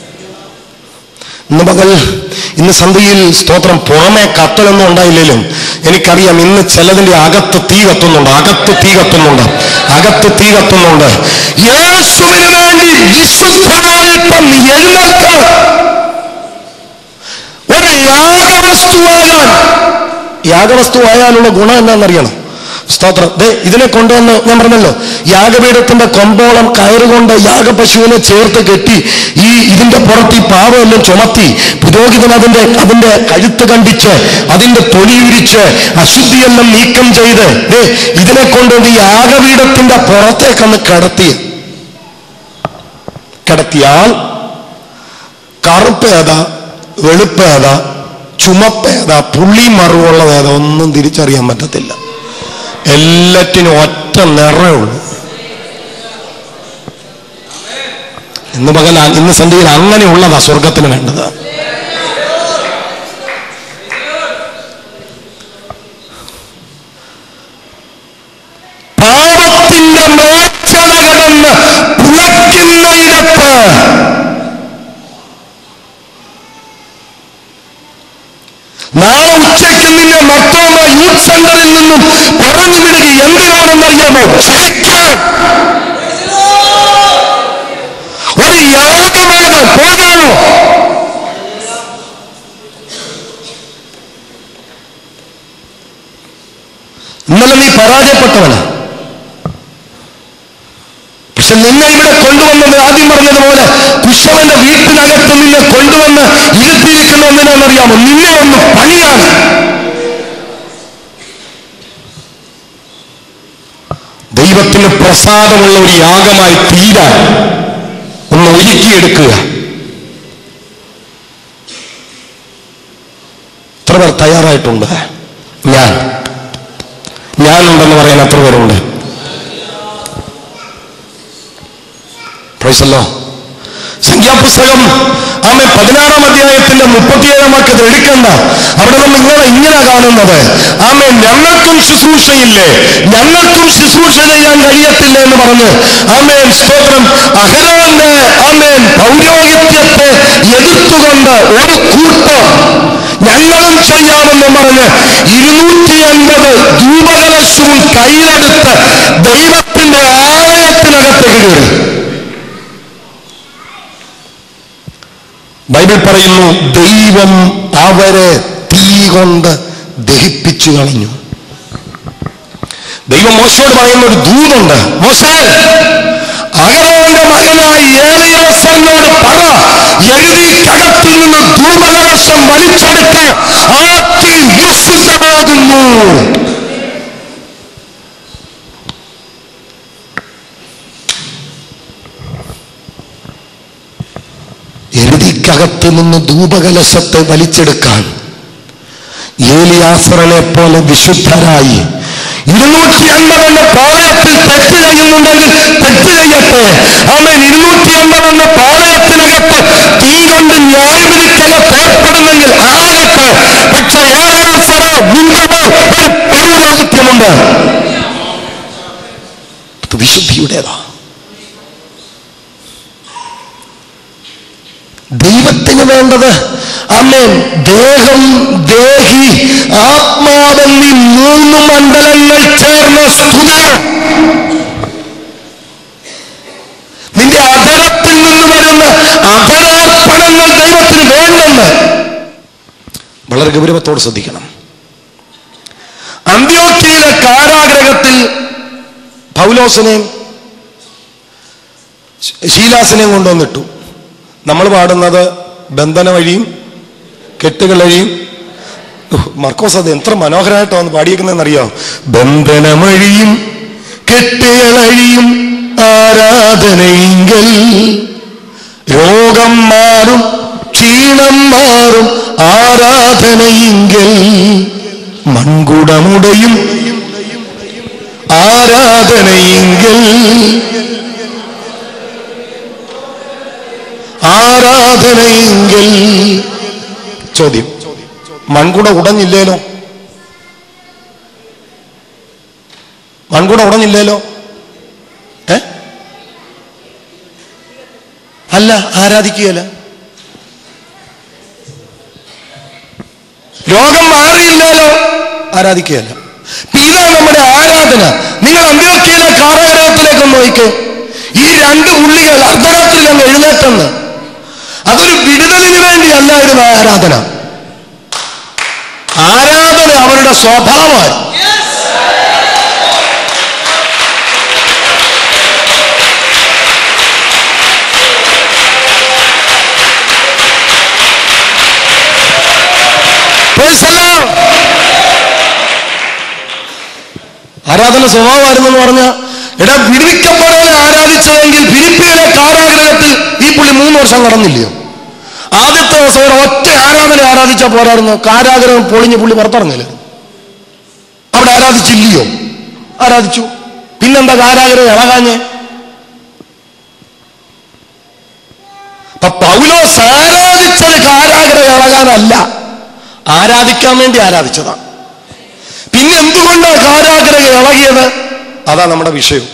ഇന്ന് സന്ധ്യയിൽ സ്തോത്രം പുറമെ കത്തലൊന്നും ഉണ്ടായില്ലേലും എനിക്കറിയാം ഇന്ന് ചിലതിന്റെ അകത്ത് തീ കത്തുന്നുണ്ട്. യേശുവിന് വേണ്ടി വിശുദ്ധമായിട്ടും എഴുന്നേൽക്കാൻ ഒരു യാഗവസ്തുവായാലുള്ള ഗുണം എന്താണെന്നറിയണം. സ്തോത്രം. ഇതിനെ കൊണ്ടുവന്ന് ഞാൻ പറഞ്ഞല്ലോ, യാഗപീഠത്തിന്റെ കൊമ്പോളം കയറുകൊണ്ട് യാഗപശുവിനെ ചേർത്ത് കെട്ടി ഇതിന്റെ പുറത്ത് ഈ പാവമെല്ലാം ചുമത്തി പുരോഹിതൻ അതിന്റെ കഴുത്ത് കണ്ടിച്ച് അതിന്റെ തൊലി ഉരിച്ച് അശുദ്ധിയെല്ലാം നീക്കം ചെയ്ത് ഇതിനെ കൊണ്ടുവന്ന് യാഗപീഠത്തിന്റെ പുറത്തേക്കൊന്ന് കിടത്തിയാൽ കറുപ്പേതാ വെളുപ്പേതാ ചുമപ്പേതാ പുള്ളി മറുവുള്ളതേതാ ഒന്നും തിരിച്ചറിയാൻ പറ്റത്തില്ല. എല്ലാറ്റിനും ഒറ്റ നിറമേ ഉള്ളൂ. ഇന്ന് സന്ധ്യയിൽ അങ്ങനെയുള്ളതാ സ്വർഗത്തിന് വേണ്ടത്. പാപത്തിന്റെ മേച്ചട കിടന്ന് പുളയ്ക്കുന്നയിടത്ത് നാളെ ഉച്ചയ്ക്ക് നിന്നെ മറ്റൊന്ന് യൂത്ത് സെന്ററിൽ നിന്നും പറഞ്ഞു വിടുക എന്തിനാണെന്നറിയാമോ? ജയിക്കാൻ. ഒരു യാഗമാണ്. പോകാമോ? ഇന്നലെ നീ പരാജയപ്പെട്ടവനാ. പക്ഷെ നിന്നെ ഇവിടെ കൊണ്ടുവന്നത് ആദ്യം പറഞ്ഞതുപോലെ കുശവന്റെ വീട്ടിനകത്ത് നിന്നെ കൊണ്ടുവന്ന് ഇരുത്തിയിരിക്കുന്ന എന്തിനാണെന്നറിയാമോ? നിന്നെ ഒന്ന് പണിയാണ്. ദൈവത്തിന് പ്രസാദമുള്ള ഒരു യാഗമായി തീരാൻ ഒന്ന് ഒരുക്കിയെടുക്കുക. എത്ര പേർ തയ്യാറായിട്ടുണ്ട്? ഞാനുണ്ടെന്ന് പറയാൻ എത്ര പേരുണ്ട്? സംഖ്യാപുസ്തകം 16-ാം അധ്യായത്തിന്റെ 37-ാം വാക്യത്തിൽ എടുക്കണ്ട. അവിടെ നമ്മൾ ഇങ്ങനെ കാണുന്നത് ഞങ്ങൾക്കും ശുശ്രൂഷയില്ലേ, ഞങ്ങൾക്കും ശുശ്രൂഷ ചെയ്യാൻ കഴിയത്തില്ല എന്ന് പറഞ്ഞ് സ്തോത്രം അഹരോന്റെ പൗരോഹിത്യത്തെ എതിർത്തുകൊണ്ട് ഒരു കൂട്ടം ഞങ്ങളും ചെയ്യാമെന്ന് പറഞ്ഞ് 250 ധൂപകലശവും കയ്യിലെടുത്ത് ദൈവത്തിന്റെ ആലയത്തിനകത്തേക്ക് കയറി. ബൈബിൾ പറയുന്നു ദൈവം അവരെ തീ കൊണ്ട് ദഹിപ്പിച്ചു കളഞ്ഞു. ദൈവം മോശയോട് പറയുന്ന ഒരു ദൂതുണ്ട്. മോശേ, അഹരോന്റെ മകനായി എലയാസാരിനോട് പറ, എഴുതിക്കകത്തിൽ നിന്ന് ധൂപകലശം വലിച്ചെടുത്ത് ആ തീ വിശുദ്ധമാകുന്നു. എഴുതിക്കകത്ത് നിന്ന് ധൂപകലശത്തെ വലിച്ചെടുക്കാൻ ഏലിയാസറിനെ പോലെ വിശുദ്ധരായി 250 പാളയത്തിൽ തെറ്റ് ചെയ്യുന്നുണ്ടെങ്കിൽ തെറ്റ് ചെയ്യട്ടെ. 250 പാളയത്തിനകത്ത് തീ കൊണ്ട് ന്യായവിധിക്കകത്ത് ഏർപ്പെടുന്നെങ്കിൽ ആകട്ടെ. പക്ഷെ ഏലിയാസർ മുൻപ് ഒരു പൗരോഹിത്യമുണ്ട്. വിശുദ്ധിയുടേതാ. ദൈവത്തിന് വേണ്ടത് ദേഹം, ദേഹി, ആത്മാവെന്നീ 3 മണ്ഡലങ്ങൾ ചേർന്ന സ്തുതി. നിന്റെ അധരത്തിൽ നിന്ന് വരുന്ന അധരാർപ്പണങ്ങൾ ദൈവത്തിന് വേണ്ടെന്ന് വളരെ ഗൗരവത്തോട് ശ്രദ്ധിക്കണം. അന്ത്യോക്യയിലെ കാരാഗ്രഹത്തിൽ പൗലോസിനെയും ശീലാസിനെയും കൊണ്ടുവന്നിട്ടു. നമ്മൾ പാടുന്നത് ബന്ധന വഴിയും കെട്ടുകൾ വഴിയും. മർക്കോസ് അത് എത്ര മനോഹരമായിട്ടോ ഒന്ന് പാടിയേക്കുന്നതെന്നറിയോ? ബന്ധന വഴിയും കെട്ടുകളഴിയും ആരാധനയെങ്കിൽ രോഗം മാറും ക്ഷീണം മാറും ആരാധനയെങ്കിൽ മൺകുടമുടയും ആരാധനയെങ്കിൽ ആരാധനയെങ്കിൽ. ചോദ്യം, മൺകുട ഉടഞ്ഞില്ലേലോ? മൺകൂടം ഉടഞ്ഞില്ലല്ലോ. അല്ല, ആരാധിക്കുകയല്ല. രോഗം മാറിയില്ലല്ലോ, ആരാധിക്കുകയല്ല. ഇതാണ് നമ്മുടെ ആരാധന. നിങ്ങൾ അന്ത്യോക്യയിലെ കാരാഗ്രഹത്തിലേക്ക് നോക്കിക്കേ. ഈ 2 പുള്ളികൾ അർദ്ധരാത്രിയിൽ അങ്ങ് എഴുന്നേറ്റെന്ന്. അതൊരു വിടുതലിന് വേണ്ടിയല്ലായിരുന്നു ആരാധന. ആരാധന അവരുടെ സ്വഭാവമായി. ആരാധന സ്വഭാവമായിരുന്നു എന്ന് പറഞ്ഞ എടാ, വിടുവിക്കപ്പെടാൻ ആരാധിച്ചതെങ്കിൽ ഫിലിപ്പിയിലെ കാരാഗ്രഹത്തിൽ ഈ പുള്ളി 3 വർഷം കടന്നില്ലയോ? ആദ്യത്തെ ദിവസം ഒറ്റ ആരാധന ആരാധിച്ചാൽ പോരായിരുന്നു. കാരാഗ്രഹം പൊളിഞ്ഞ് പുള്ളി പുറത്തിറങ്ങില്ല. അവിടെ ആരാധിച്ചില്ലയോ? ആരാധിച്ചു. പിന്നെന്താ കാരാഗ്രഹം ഇളകാഞ്ഞ്? അപ്പൊ പൗലോസ് ആരാധിച്ചത് കാരാഗ്രഹം ഇളകാനല്ല, ആരാധിക്കാൻ വേണ്ടി ആരാധിച്ചതാ. പിന്നെ എന്തുകൊണ്ടാണ് കാരാഗ്രഹം ഇളകിയത്? അതാ നമ്മുടെ വിഷയം.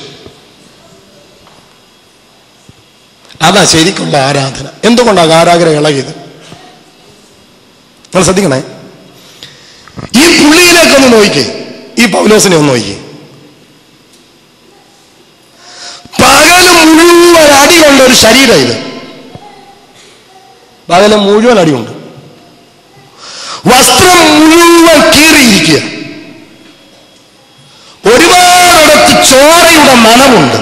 അതാ ശരിക്കുള്ള ആരാധന. എന്തുകൊണ്ടാണ് കാരാഗ്രഹം ഇളകിയത്? നിങ്ങൾ ശ്രദ്ധിക്കണേ. ഈ പുള്ളിയിലേക്കൊന്ന് നോക്കിക്കേ, ഈ പൗലോസിനെ ഒന്ന് നോക്കിക്കേ. പകല് മുഴുവൻ അടികൊണ്ട് ഒരു ശരീരം. ഇത് പകല് മുഴുവൻ അടിയുണ്ട്. വസ്ത്രം മുഴുവൻ കീറിയിരിക്കുക. ഒരുപാടടുത്ത് ചോരയുടെ മണമുണ്ട്.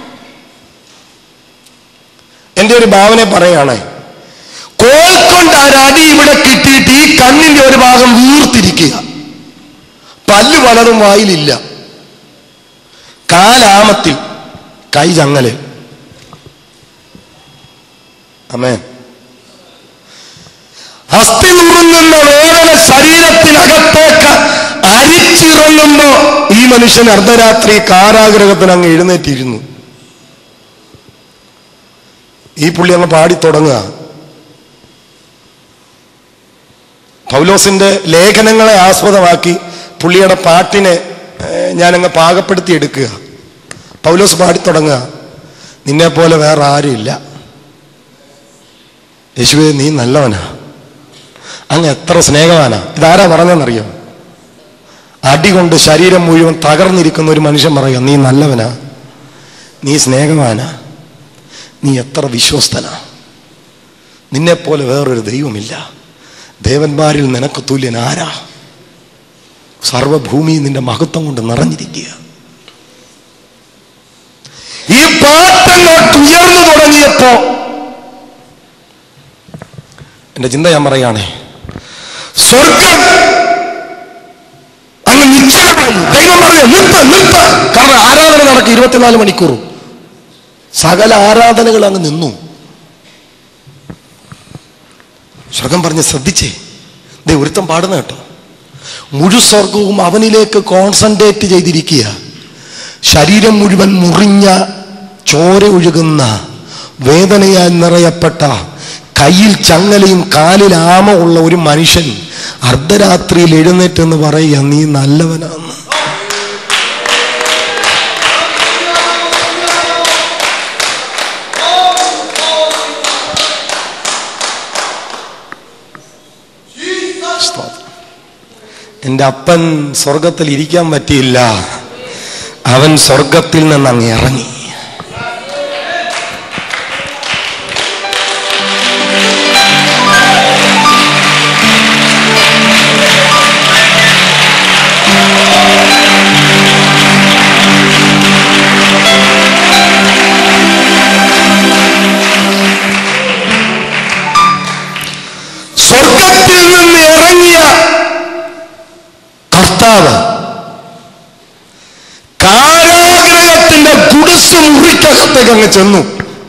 എന്റെ ഒരു ഭാവന പറയുകയാണ്, കോൽക്കൊണ്ട് ഒരടി ഇവിടെ കിട്ടിയിട്ട് ഈ കണ്ണിന്റെ ഒരു ഭാഗം വീർത്തിരിക്കുക. പല്ല് പലതും വായിലില്ല. കാലാമത്തിൽ, കൈ ചങ്ങല്. ആമേൻ. അസ്ഥി നുറുങ്ങുന്ന വേദന ശരീരത്തിനകത്തേക്ക് അരിച്ചിറങ്ങുമ്പോ ഈ മനുഷ്യൻ അർദ്ധരാത്രി കാരാഗ്രഹത്തിന് അങ്ങ് എഴുന്നേറ്റിരുന്നു. ഈ പുള്ളി അങ്ങ് പാടി തുടങ്ങുക. പൗലോസിന്റെ ലേഖനങ്ങളെ ആസ്പദമാക്കി പുള്ളിയുടെ പാട്ടിനെ ഞാനങ്ങ് പാകപ്പെടുത്തി എടുക്കുക. പൗലോസ് പാടി തുടങ്ങുക, നിന്നെ പോലെ വേറെ ആരുമില്ല യേശുവേ, നീ നല്ലവനാ, അങ്ങ് എത്ര സ്നേഹവാനാ. ഇതാരാ പറഞ്ഞെന്നറിയോ? അടികൊണ്ട് ശരീരം മുഴുവൻ തകർന്നിരിക്കുന്ന ഒരു മനുഷ്യൻ പറയുക, നീ നല്ലവനാ, നീ സ്നേഹവാനാ, നീ എത്ര വിശ്വസ്തനാ, നിന്നെപ്പോലെ വേറൊരു ദൈവമില്ല, ദേവന്മാരിൽ നിനക്ക് തുല്യൻ ആരാ, സർവഭൂമി നിന്റെ മഹത്വം കൊണ്ട് നിറഞ്ഞിരിക്കുക. ഈ പാട്ടങ്ങോട്ട് ഉയർന്നു തുടങ്ങിയപ്പോ എന്റെ ചിന്ത ഞാൻ പറയുകയാണേ, സ്വർഗം അങ്ങ് നിശ്ചലമായി. ദൈവം പറഞ്ഞു നിർത്ത. കാരണം ആരാധന നടക്കും 24 മണിക്കൂറും. സകല ആരാധനകൾ അങ്ങ് നിന്നു. സ്വർഗം പറഞ്ഞ് ശ്രദ്ധിച്ചേ, ദേ ഒരുത്തം പാടുന്ന കേട്ടോ, മുഴു സ്വർഗവും അവനിലേക്ക് കോൺസെൻട്രേറ്റ് ചെയ്തിരിക്കുക. ശരീരം മുഴുവൻ മുറിഞ്ഞ, ചോര ഒഴുകുന്ന, വേദനയാൽ നിറയപ്പെട്ട, കയ്യിൽ ചങ്ങലയും കാലിൽ ആമ ഉള്ള ഒരു മനുഷ്യൻ അർദ്ധരാത്രിയിൽ എഴുന്നേറ്റെന്ന് പറയുക, നീ നല്ലവനാന്ന്. എൻ്റെ അപ്പൻ സ്വർഗത്തിൽ ഇരിക്കാൻ പറ്റിയില്ല, അവൻ സ്വർഗത്തിൽ നിന്ന് അങ്ങ് ഇറങ്ങി. സ്വർഗത്തിൽ നിന്ന് ഇറങ്ങിയ കർത്താവ് കാരാഗ്രഹത്തിന്റെ കുടിസ് മുറിക്കകത്തേക്ക് അങ്ങ് ചെന്നു.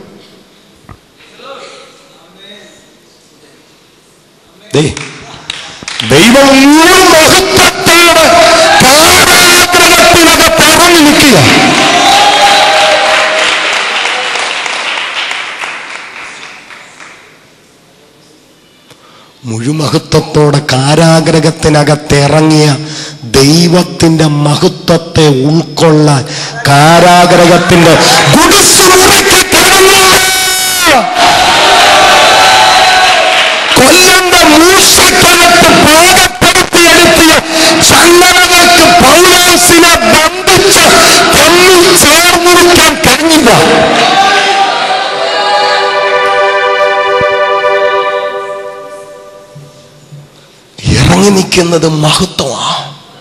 ദൈവം മഹത്വത്തോടെ കാരാഗ്രഹത്തിനകത്ത് ഇറങ്ങി നിൽക്കുക. മുഴുമഹത്വത്തോടെ കാരാഗ്രഹത്തിനകത്തിറങ്ങിയ ദൈവത്തിന്റെ മഹത്വത്തെ ഉൾക്കൊള്ളാൻ കാരാഗ്രഹത്തിന്റെ കുടിസുമുറിക്ക് കടന്നു കൊല്ലണ്ട മൂശക്കകത്ത് പാകപ്പെടുത്തിയെടുത്തിയ ചങ്ങലകൾക്ക് പൗലോസിനെ ബന്ധിച്ച് തമ്മിൽ ചേർന്നിരിക്കാൻ കഴിഞ്ഞില്ല. ഇറങ്ങി നിൽക്കുന്നത് മഹത്വമാണ്.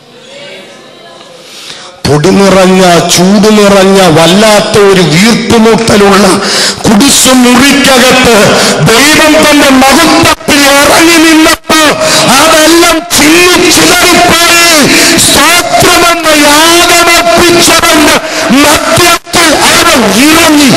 പൊടി നിറഞ്ഞ ചൂട് നിറഞ്ഞ വല്ലാത്ത ഒരു വീർപ്പുമുട്ടലുള്ള കുടിസുമുറിക്കകത്ത് ദൈവം തന്റെ മഹത്വത്തിൽ ഇറങ്ങി നിന്നപ്പോ അതെല്ലാം ചിന്നിച്ചിതറിപ്പോയി. സ്തോത്രമെന്ന് യാഗമർപ്പിച്ചവന്റെ മധ്യത്തിൽ അവൻ ഇറങ്ങി.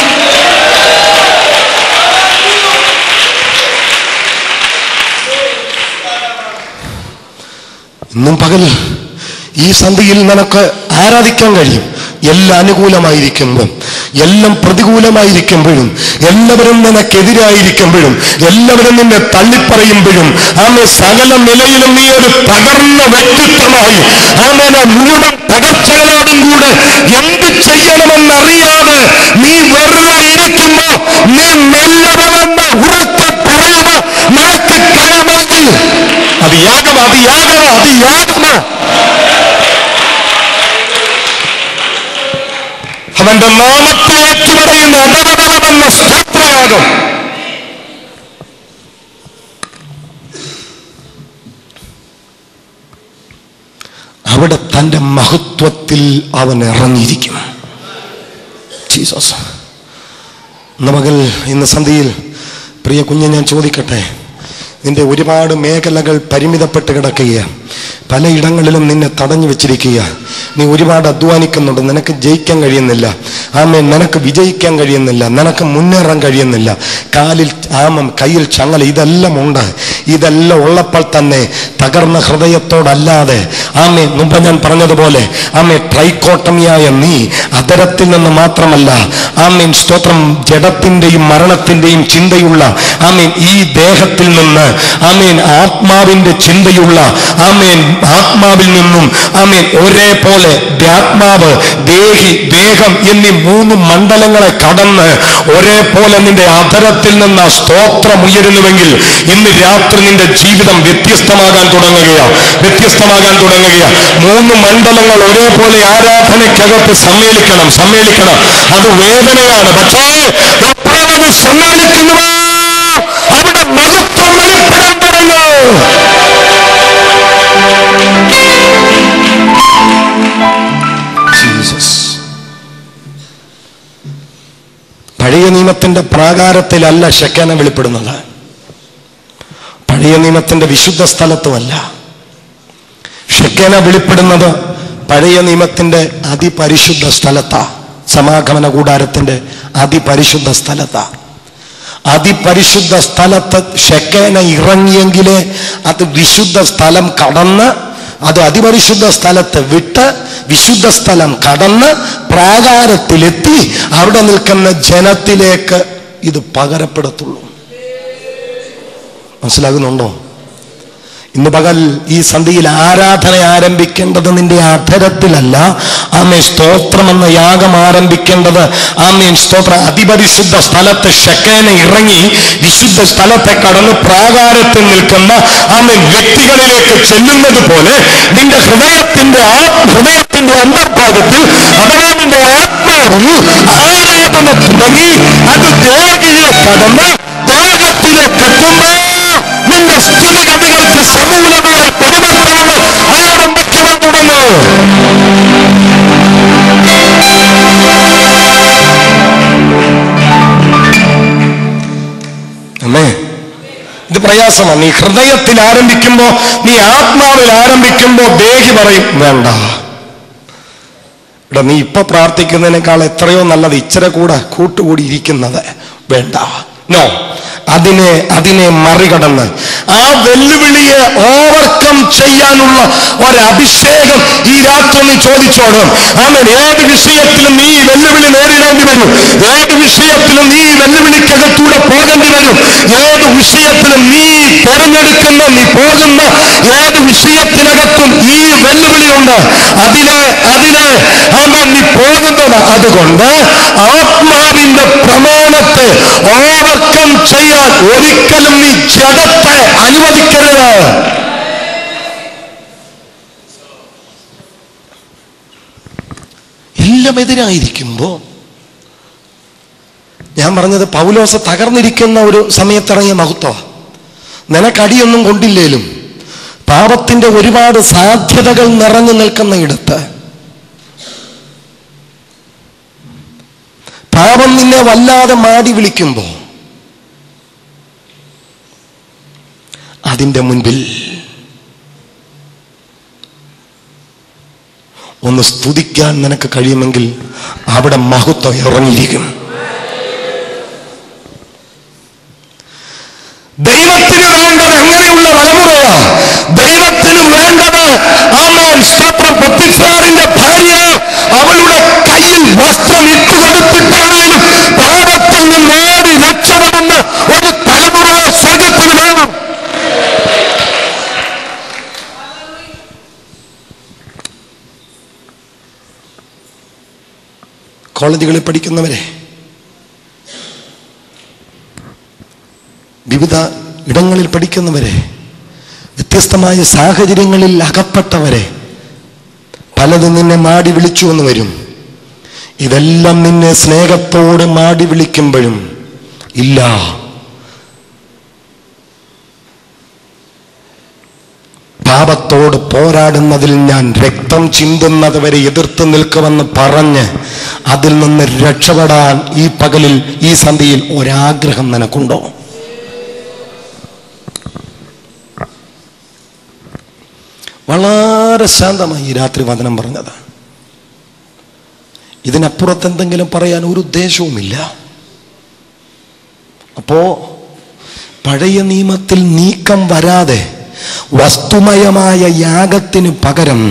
ഇന്നും പകൽ ഈ സന്ധിയിൽ നിനക്ക് ആരാധിക്കാൻ കഴിയും. എല്ലാം അനുകൂലമായിരിക്കുമ്പോൾ, എല്ലാം പ്രതികൂലമായിരിക്കുമ്പോഴും, എല്ലാവരും നിനക്കെതിരായിരിക്കുമ്പോഴും, എല്ലാവരും നിന്നെ തള്ളിപ്പറയുമ്പോഴും, ആമേ സകല നിലയിലും നീ ഒരു തകർന്ന വ്യക്തിത്വമായി ആമേനെ മുഴുവൻ തകർച്ചകളോടും കൂടെ എന്ത് ചെയ്യണമെന്നറിയാതെ നീ വെറുതെ ഇരിക്കുമ്പോ നീ മെല്ലവെന്ന് ഉറക്കെ പറയുക നിനക്ക് കഴിയുമെങ്കിൽ അത് യാഗമാ, അത് യാഗമാ, അത് യാഗമാ. അവന്റെ നാമത്തെ ഏറ്റുപറയുന്ന അടവടമെന്ന സ്തോത്രയാഗം. അവിടെ തന്റെ മഹത്വത്തിൽ അവൻ ഇറങ്ങിയിരിക്കും. ജീസസ്. ഇന്ന് സന്ധ്യയിൽ പ്രിയ കുഞ്ഞെ ഞാൻ ചോദിക്കട്ടെ, നിന്റെ ഒരുപാട് മേഖലകൾ പരിമിതപ്പെട്ട് കിടക്കുക, പലയിടങ്ങളിലും നിന്നെ തടഞ്ഞു വെച്ചിരിക്കുക. നീ ഒരുപാട് അധ്വാനിക്കുന്നുണ്ട്, നിനക്ക് ജയിക്കാൻ കഴിയുന്നില്ല. ആമേൻ, നിനക്ക് വിജയിക്കാൻ കഴിയുന്നില്ല, നിനക്ക് മുന്നേറാൻ കഴിയുന്നില്ല. കാലിൽ ആമം, കയ്യിൽ ചങ്ങല, ഇതെല്ലാം ഉണ്ട്. ഇതെല്ലാം ഉള്ളപ്പോൾ തന്നെ തകർന്ന ഹൃദയത്തോടല്ലാതെ ആമേ, മുമ്പ് ഞാൻ പറഞ്ഞതുപോലെ ആമേ, ട്രൈക്കോട്ടമിയായ നീ അതരത്തിൽ നിന്ന് മാത്രമല്ല ആമേൻ സ്തോത്രം, ജഡത്തിന്റെയും മരണത്തിന്റെയും ചിന്തയുള്ള ആമേൻ ഈ ദേഹത്തിൽ നിന്ന് ആമേൻ ആത്മാവിന്റെ ചിന്തയുള്ള ആമേൻ ആത്മാവിൽ നിന്നും ആമേൻ ഒരേപോലെ ആത്മാവ്, ദേഹി, ദേഹം എന്നീ 3 മണ്ഡലങ്ങളെ കടന്ന് ഒരേപോലെ നിന്റെ അതരത്തിൽ നിന്ന് സ്തോത്രം ഉയരുന്നുവെങ്കിൽ ഇന്ന് രാത്രി നിന്റെ ജീവിതം വ്യത്യസ്തമാകാൻ തുടങ്ങുകയാണ്. 3 മണ്ഡലങ്ങൾ ഒരേപോലെ ആരാധനയ്ക്കകത്ത് സമ്മേളിക്കണം. അത് വേദനയാണ്. പക്ഷേ എപ്പോഴത് സമ്മേളിക്കുന്നുവോ അവിടെ മഹത്വം വെളിപ്പെടാൻ തുടങ്ങും. പഴയ നിയമത്തിന്റെ പ്രാകാരത്തിലല്ല ശെക്കേന വെളിപ്പെടുന്നത്, പഴയ നിയമത്തിന്റെ വിശുദ്ധ സ്ഥലത്തുമല്ല. ശെക്കേന വെളിപ്പെടുന്നത് പഴയ നിയമത്തിന്റെ അതിപരിശുദ്ധ സ്ഥലത്താ, സമാഗമന കൂടാരത്തിന്റെ അതിപരിശുദ്ധ സ്ഥലത്താ. അതിപരിശുദ്ധ സ്ഥലത്ത് ശെക്കേന ഇറങ്ങിയെങ്കിലേ അത് വിശുദ്ധ സ്ഥലം കടന്ന്, അത് അതിപരിശുദ്ധ സ്ഥലത്ത് വിട്ട് വിശുദ്ധ സ്ഥലം കടന്ന് പ്രാകാരത്തിലെത്തി അവിടെ നിൽക്കുന്ന ജനത്തിലേക്ക് ഇത് പകരപ്പെടത്തുള്ളൂ. മനസ്സിലാകുന്നുണ്ടോ? ഇന്ന് പകൽ ഈ സന്ധിയിൽ ആരാധന ആരംഭിക്കേണ്ടത് നിന്റെ അധരത്തിലല്ല. ആമേൻ സ്തോത്രം എന്ന യാഗം ആരംഭിക്കേണ്ടത് ആമേൻ സ്തോത്ര അതിപരിശുദ്ധ സ്ഥലത്ത് ശെക്കേന ഇറങ്ങി വിശുദ്ധ സ്ഥലത്തെ കടന്ന് പ്രാകാരത്തിൽ നിൽക്കുന്ന ആമേൻ വ്യക്തികളിലേക്ക് ചെല്ലുന്നത് പോലെ നിന്റെ ഹൃദയത്തിന്റെ അന്തർഭാഗത്തിൽ അഥവാ നിന്റെ ആത്മാവിൽ ആരാധന തുടങ്ങി അത് ദേഹിയെ കടന്ന് ദേഹത്തിലേക്ക് എത്തുമ്പോൾ നിന്റെ സ്ഥിതിഗതികൾക്ക് സമൂലമായ പരിവർത്തനങ്ങൾ ആരംഭിക്കുവാൻ തുടങ്ങും. ഇത് പ്രയാസമാണ്. നീ ഹൃദയത്തിൽ ആരംഭിക്കുമ്പോ, നീ ആത്മാവിൽ ആരംഭിക്കുമ്പോ ദേഹി പറയും വേണ്ട. ഇവിടെ നീ ഇപ്പൊ പ്രാർത്ഥിക്കുന്നതിനേക്കാൾ എത്രയോ നല്ലത് ഇച്ചിരി കൂടെ കൂട്ടുകൂടി ഇരിക്കുന്നത്. വേണ്ട, നോ. അതിനെ മറികടന്ന് ആ വെല്ലുവിളിയെ ഓവർകം ചെയ്യാനുള്ള ഒരഭിഷേകം ഈ രാത്രി നീ ചോദിച്ചോടും. ആമേൻ. ഏത് വിഷയത്തിലും നീ വെല്ലുവിളി നേരിടേണ്ടി വരും. ഏത് വിഷയത്തിലും നീ വെല്ലുവിളിക്കകത്തൂടെ പോകേണ്ടി വരും. ഏത് വിഷയത്തിലും നീ തെരഞ്ഞെടുപ്പ് തിരഞ്ഞെടുക്കുന്ന നീ പോകുന്ന ഏത് വിഷയത്തിനകത്തും ഈ വെല്ലുവിളിയുണ്ട്. അതിനെ നീ പോകുന്നത്. അതുകൊണ്ട് ആത്മാവിന്റെ പ്രമാണത്തെ ഓവർകം ചെയ്യാൻ ഒരിക്കലും നീ ജഡത്തെ അനുവദിക്കരുത്. എല്ലാം എതിരായിരിക്കുമ്പോ, ഞാൻ പറഞ്ഞത് പൗലോസ് തകർന്നിരിക്കുന്ന ഒരു സമയത്തിറങ്ങിയ മഹത്വ. നിനക്കടിയൊന്നും കൊണ്ടില്ലേലും പാപത്തിന്റെ ഒരുപാട് സാധ്യതകൾ നിറഞ്ഞു നിൽക്കുന്ന ഇടത്ത് പാപം നിന്നെ വല്ലാതെ മാടി വിളിക്കുമ്പോ അതിന്റെ മുൻപിൽ ഒന്ന് സ്തുതിക്കാൻ നിനക്ക് കഴിയുമെങ്കിൽ അവിടെ മഹത്വം ഇറങ്ങിയിരിക്കും. ദൈവത്തിന് വേണ്ടത് എങ്ങനെയുള്ള തലമുറയാ? ദൈവത്തിന് വേണ്ടത് പൊത്തിഫാറിന്റെ ഭാര്യ അവളുടെ കയ്യിൽ വസ്ത്രം ഇട്ടുകൊടുത്തിട്ടാണെങ്കിലും പാപത്തിൽ നിന്ന് ഓടി രക്ഷപ്പെടുന്ന ഒരു തലമുറ സ്വർഗത്തിന് വേണം. കോളേജുകളിൽ പഠിക്കുന്നവരെ, വിവിധ ഇടങ്ങളിൽ പഠിക്കുന്നവരെ, വ്യത്യസ്തമായ സാഹചര്യങ്ങളിൽ അകപ്പെട്ടവരെ, പലതും നിന്നെ മാടി വിളിച്ചു എന്ന് വരും. ഇതെല്ലാം നിന്നെ സ്നേഹത്തോട് മാടി വിളിക്കുമ്പോഴും ഇല്ല, പാപത്തോട് പോരാടുന്നതിൽ ഞാൻ രക്തം ചിന്തുന്നത് വരെ എതിർത്ത് നിൽക്കുമെന്ന് പറഞ്ഞ് അതിൽ നിന്ന് രക്ഷപ്പെടാൻ ഈ പകലിൽ, ഈ സന്ധ്യയിൽ ഒരാഗ്രഹം നിനക്കുണ്ടോ? വളരെ ശാന്തമായി ഈ രാത്രി വചനം പറഞ്ഞത്. ഇതിനപ്പുറത്ത് എന്തെങ്കിലും പറയാൻ ഒരു ഉദ്ദേശവുമില്ല. അപ്പോ പഴയ നിയമത്തിൽ നീക്കം വരാതെ വസ്തുമയമായ യാഗത്തിന് പകരം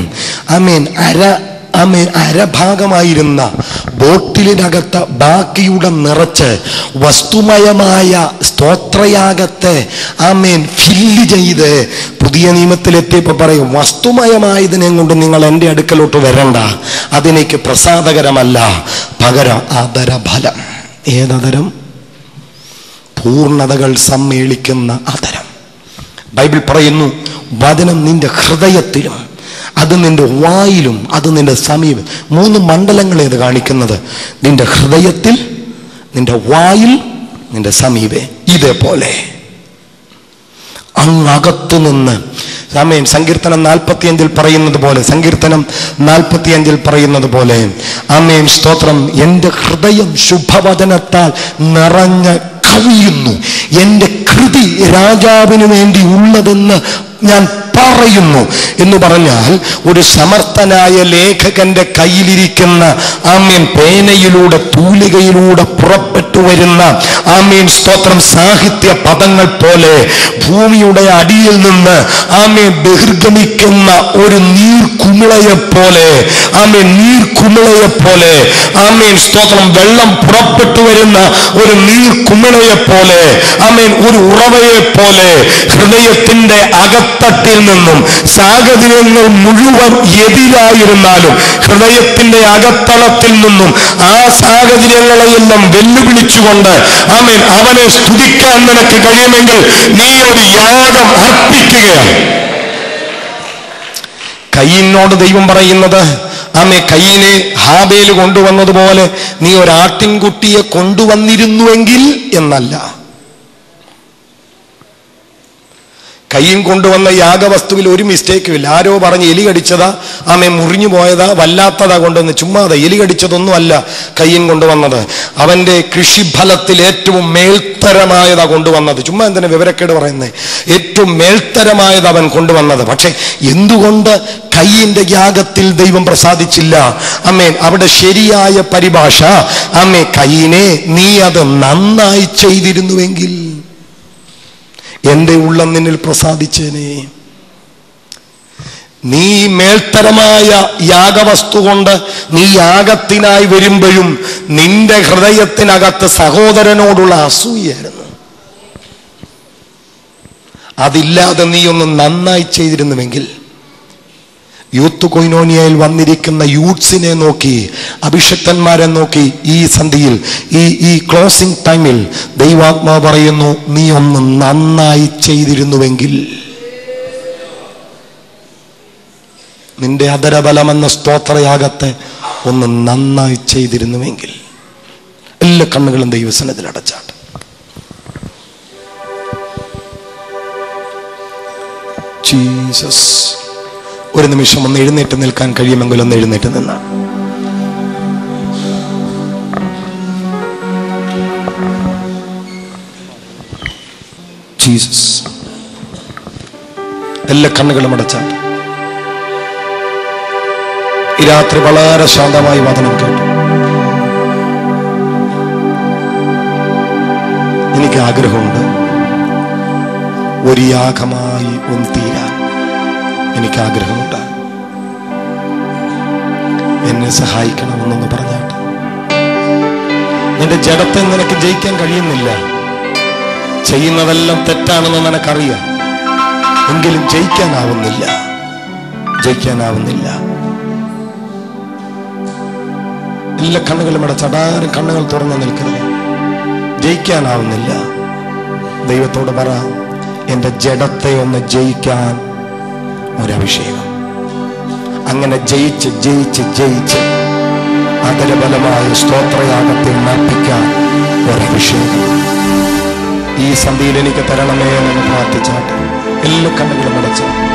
അരഭാഗമായിരുന്ന ബോട്ടിലിനകത്ത് ബാക്കിയുടെ നിറച്ച് വസ്തുമയമായ സ്തോത്രയാഗത്തെ ഫില്ല് ചെയ്ത് പുതിയ നിയമത്തിലെത്തിയപ്പോൾ പറയും, വസ്തുമയമായതിനെ കൊണ്ട് നിങ്ങൾ എൻ്റെ അടുക്കലോട്ട് വരണ്ട, അതെനിക്ക് പ്രസാദകരമല്ല, പകരം ആദരഫലം. ഏതതരം? പൂർണ്ണതകൾ സമ്മേളിക്കുന്ന ആദരം. ബൈബിൾ പറയുന്നു, വചനം നിന്റെ ഹൃദയത്തിലും അത് നിന്റെ വായിലും അത് നിന്റെ സമീപം. 3 മണ്ഡലങ്ങളെ ഇത് കാണിക്കുന്നത്. നിന്റെ ഹൃദയത്തിൽ, നിന്റെ വായിൽ, നിന്റെ സമീപേ. ഇതേപോലെ അങ്ങകത്തു നിന്ന് സങ്കീർത്തനം 45 പറയുന്നത് പോലെ, സങ്കീർത്തനം 45 പറയുന്നത് പോലെ, ആമേൻ സ്തോത്രം, എൻ്റെ ഹൃദയം ശുഭവചനത്താൽ നിറഞ്ഞ കവിയുന്നു, എൻ്റെ കൃതി രാജാവിന് വേണ്ടി ഉള്ളതെന്ന് ഞാൻ പറയുന്നു എന്ന് പറഞ്ഞാൽ, ഒരു സമർത്ഥനായ ലേഖകന്റെ കയ്യിലിരിക്കുന്ന പേനയിലൂടെ തൂലികയിലൂടെ പുറപ്പെട്ടു വരുന്ന സ്തോത്രം സാഹിത്യ പദങ്ങൾ പോലെ ഭൂമിയുടെ അടിയിൽ നിന്ന് ബഹിർഗമിക്കുന്ന ഒരു നീർക്കുമിളയെ പോലെ സ്തോത്രം വെള്ളം പുറപ്പെട്ടു വരുന്ന ഒരു നീർക്കുമിളയെ പോലെ ഒരു ഉറവയെ പോലെ ഹൃദയത്തിന്റെ അകത്തട്ടിൽ നിന്നും സാഹചര്യങ്ങൾ മുഴുവൻ എതിരായിരുന്നാലും ഹൃദയത്തിന്റെ അകത്തളത്തിൽ നിന്നും ആ സാഹചര്യങ്ങളെയെല്ലാം വെല്ലുവിളിച്ചുകൊണ്ട് അവനെ സ്തുതിക്കാൻ നിനക്ക് കഴിയുമെങ്കിൽ നീ ഒരു യാഗം അർപ്പിക്കുകയാണ്. കയ്യിനോട് ദൈവം പറയുന്നത്, കയ്യിനെ ഹാബേൽ കൊണ്ടുവന്നതുപോലെ നീ ഒരാട്ടിൻകുട്ടിയെ കൊണ്ടുവന്നിരുന്നുവെങ്കിൽ എന്നല്ല. കയ്യും കൊണ്ടുവന്ന യാഗവസ്തുവിൽ ഒരു മിസ്റ്റേക്കും ഇല്ല. ആരോ പറഞ്ഞ് എലി കടിച്ചതാ, മുറിഞ്ഞു പോയതാ, വല്ലാത്തതാ കൊണ്ടുവന്ന്, ചുമ്മാതെ എലി കടിച്ചതൊന്നും അല്ല കയ്യും കൊണ്ടുവന്നത്. അവന്റെ കൃഷിഫലത്തിൽ ഏറ്റവും മേൽത്തരമായതാ കൊണ്ടുവന്നത്. ചുമ്മാ എന്തിനാ വിവരക്കേട് പറയുന്നത്? ഏറ്റവും മേൽത്തരമായത് അവൻ കൊണ്ടുവന്നത്. പക്ഷെ എന്തുകൊണ്ട് കയ്യിന്റെ യാഗത്തിൽ ദൈവം പ്രസാദിച്ചില്ല? അവിടെ ശരിയായ പരിഭാഷ, കയ്യിനെ നീ അത് നന്നായി ചെയ്തിരുന്നുവെങ്കിൽ എന്റെ ഉള്ളം നിന്നിൽ പ്രസാദിച്ചേനെ. നീ മേൽത്തരമായ യാഗവസ്തു കൊണ്ട് നീ യാഗത്തിനായി വരുമ്പോഴും നിന്റെ ഹൃദയത്തിനകത്ത് സഹോദരനോടുള്ള അസൂയായിരുന്നു. അതില്ലാതെ നീ ഒന്ന് നന്നായി ചെയ്തിരുന്നുവെങ്കിൽ, യൂത്ത് കൊയിനോനിയയിൽ വന്നിരിക്കുന്ന യൂത്ത്സിനെ നോക്കി, അഭിഷക്തന്മാരെ നോക്കി, ഈ സന്ധിയിൽ ഈ ക്ലോസിംഗ് ടൈമിൽ ദൈവാത്മാവ് പറയുന്നു, നീ ഒന്ന് നന്നായി ചെയ്തിരുന്നുവെങ്കിൽ, നിന്റെ അധരബലമെന്ന സ്തോത്രയാഗത്തെ ഒന്ന് നന്നായി ചെയ്തിരുന്നുവെങ്കിൽ. എല്ലാ കണ്ണുകളും ദൈവസന്നിധിയിൽ അടച്ചാട്ട്. ജീസസ്. ഒരു നിമിഷം ഒന്ന് എഴുന്നേറ്റ് നിൽക്കാൻ കഴിയുമെങ്കിൽ ഒന്ന് എഴുന്നേറ്റ് നിന്ന. ജീസസ്. എല്ലാ കണ്ണുകളും അടച്ചാട്ട്. ഈ രാത്രി വളരെ ശാന്തമായി വചനം കേട്ടു. എനിക്ക് ആഗ്രഹമുണ്ട് ഒരു യാഗമായി ഒന്ന് തീരാൻ. എനിക്ക് ആഗ്രഹമുണ്ട്. എന്നെ സഹായിക്കണമെന്നൊന്ന് പറഞ്ഞാട്ട്. നിന്റെ ജഡത്തെ നിനക്ക് ജയിക്കാൻ കഴിയുന്നില്ല. ചെയ്യുന്നതെല്ലാം തെറ്റാണെന്ന് നിനക്കറിയാം. എങ്കിലും ജയിക്കാനാവുന്നില്ല. എല്ലാ കണ്ണുകളും അടച്ചടാരും കണ്ണുകൾ തുറന്നു നിൽക്കരുത്. ജയിക്കാനാവുന്നില്ല. ദൈവത്തോട് പറ, എന്റെ ജഡത്തെ ഒന്ന് ജയിക്കാൻ ഒരഭിഷേകം. അങ്ങനെ ജയിച്ച് അതരബലമായ സ്തോത്രയാഗത്തിൽ നർപ്പിക്കാൻ ഒരഭിഷേകം ഈ സന്ധിയിൽ എനിക്ക് തരണമേ എന്ന് പ്രാർത്ഥിച്ചാട്ടെ. എല്ലാ കണ്ണുകളും അടച്ചാട്ടെ.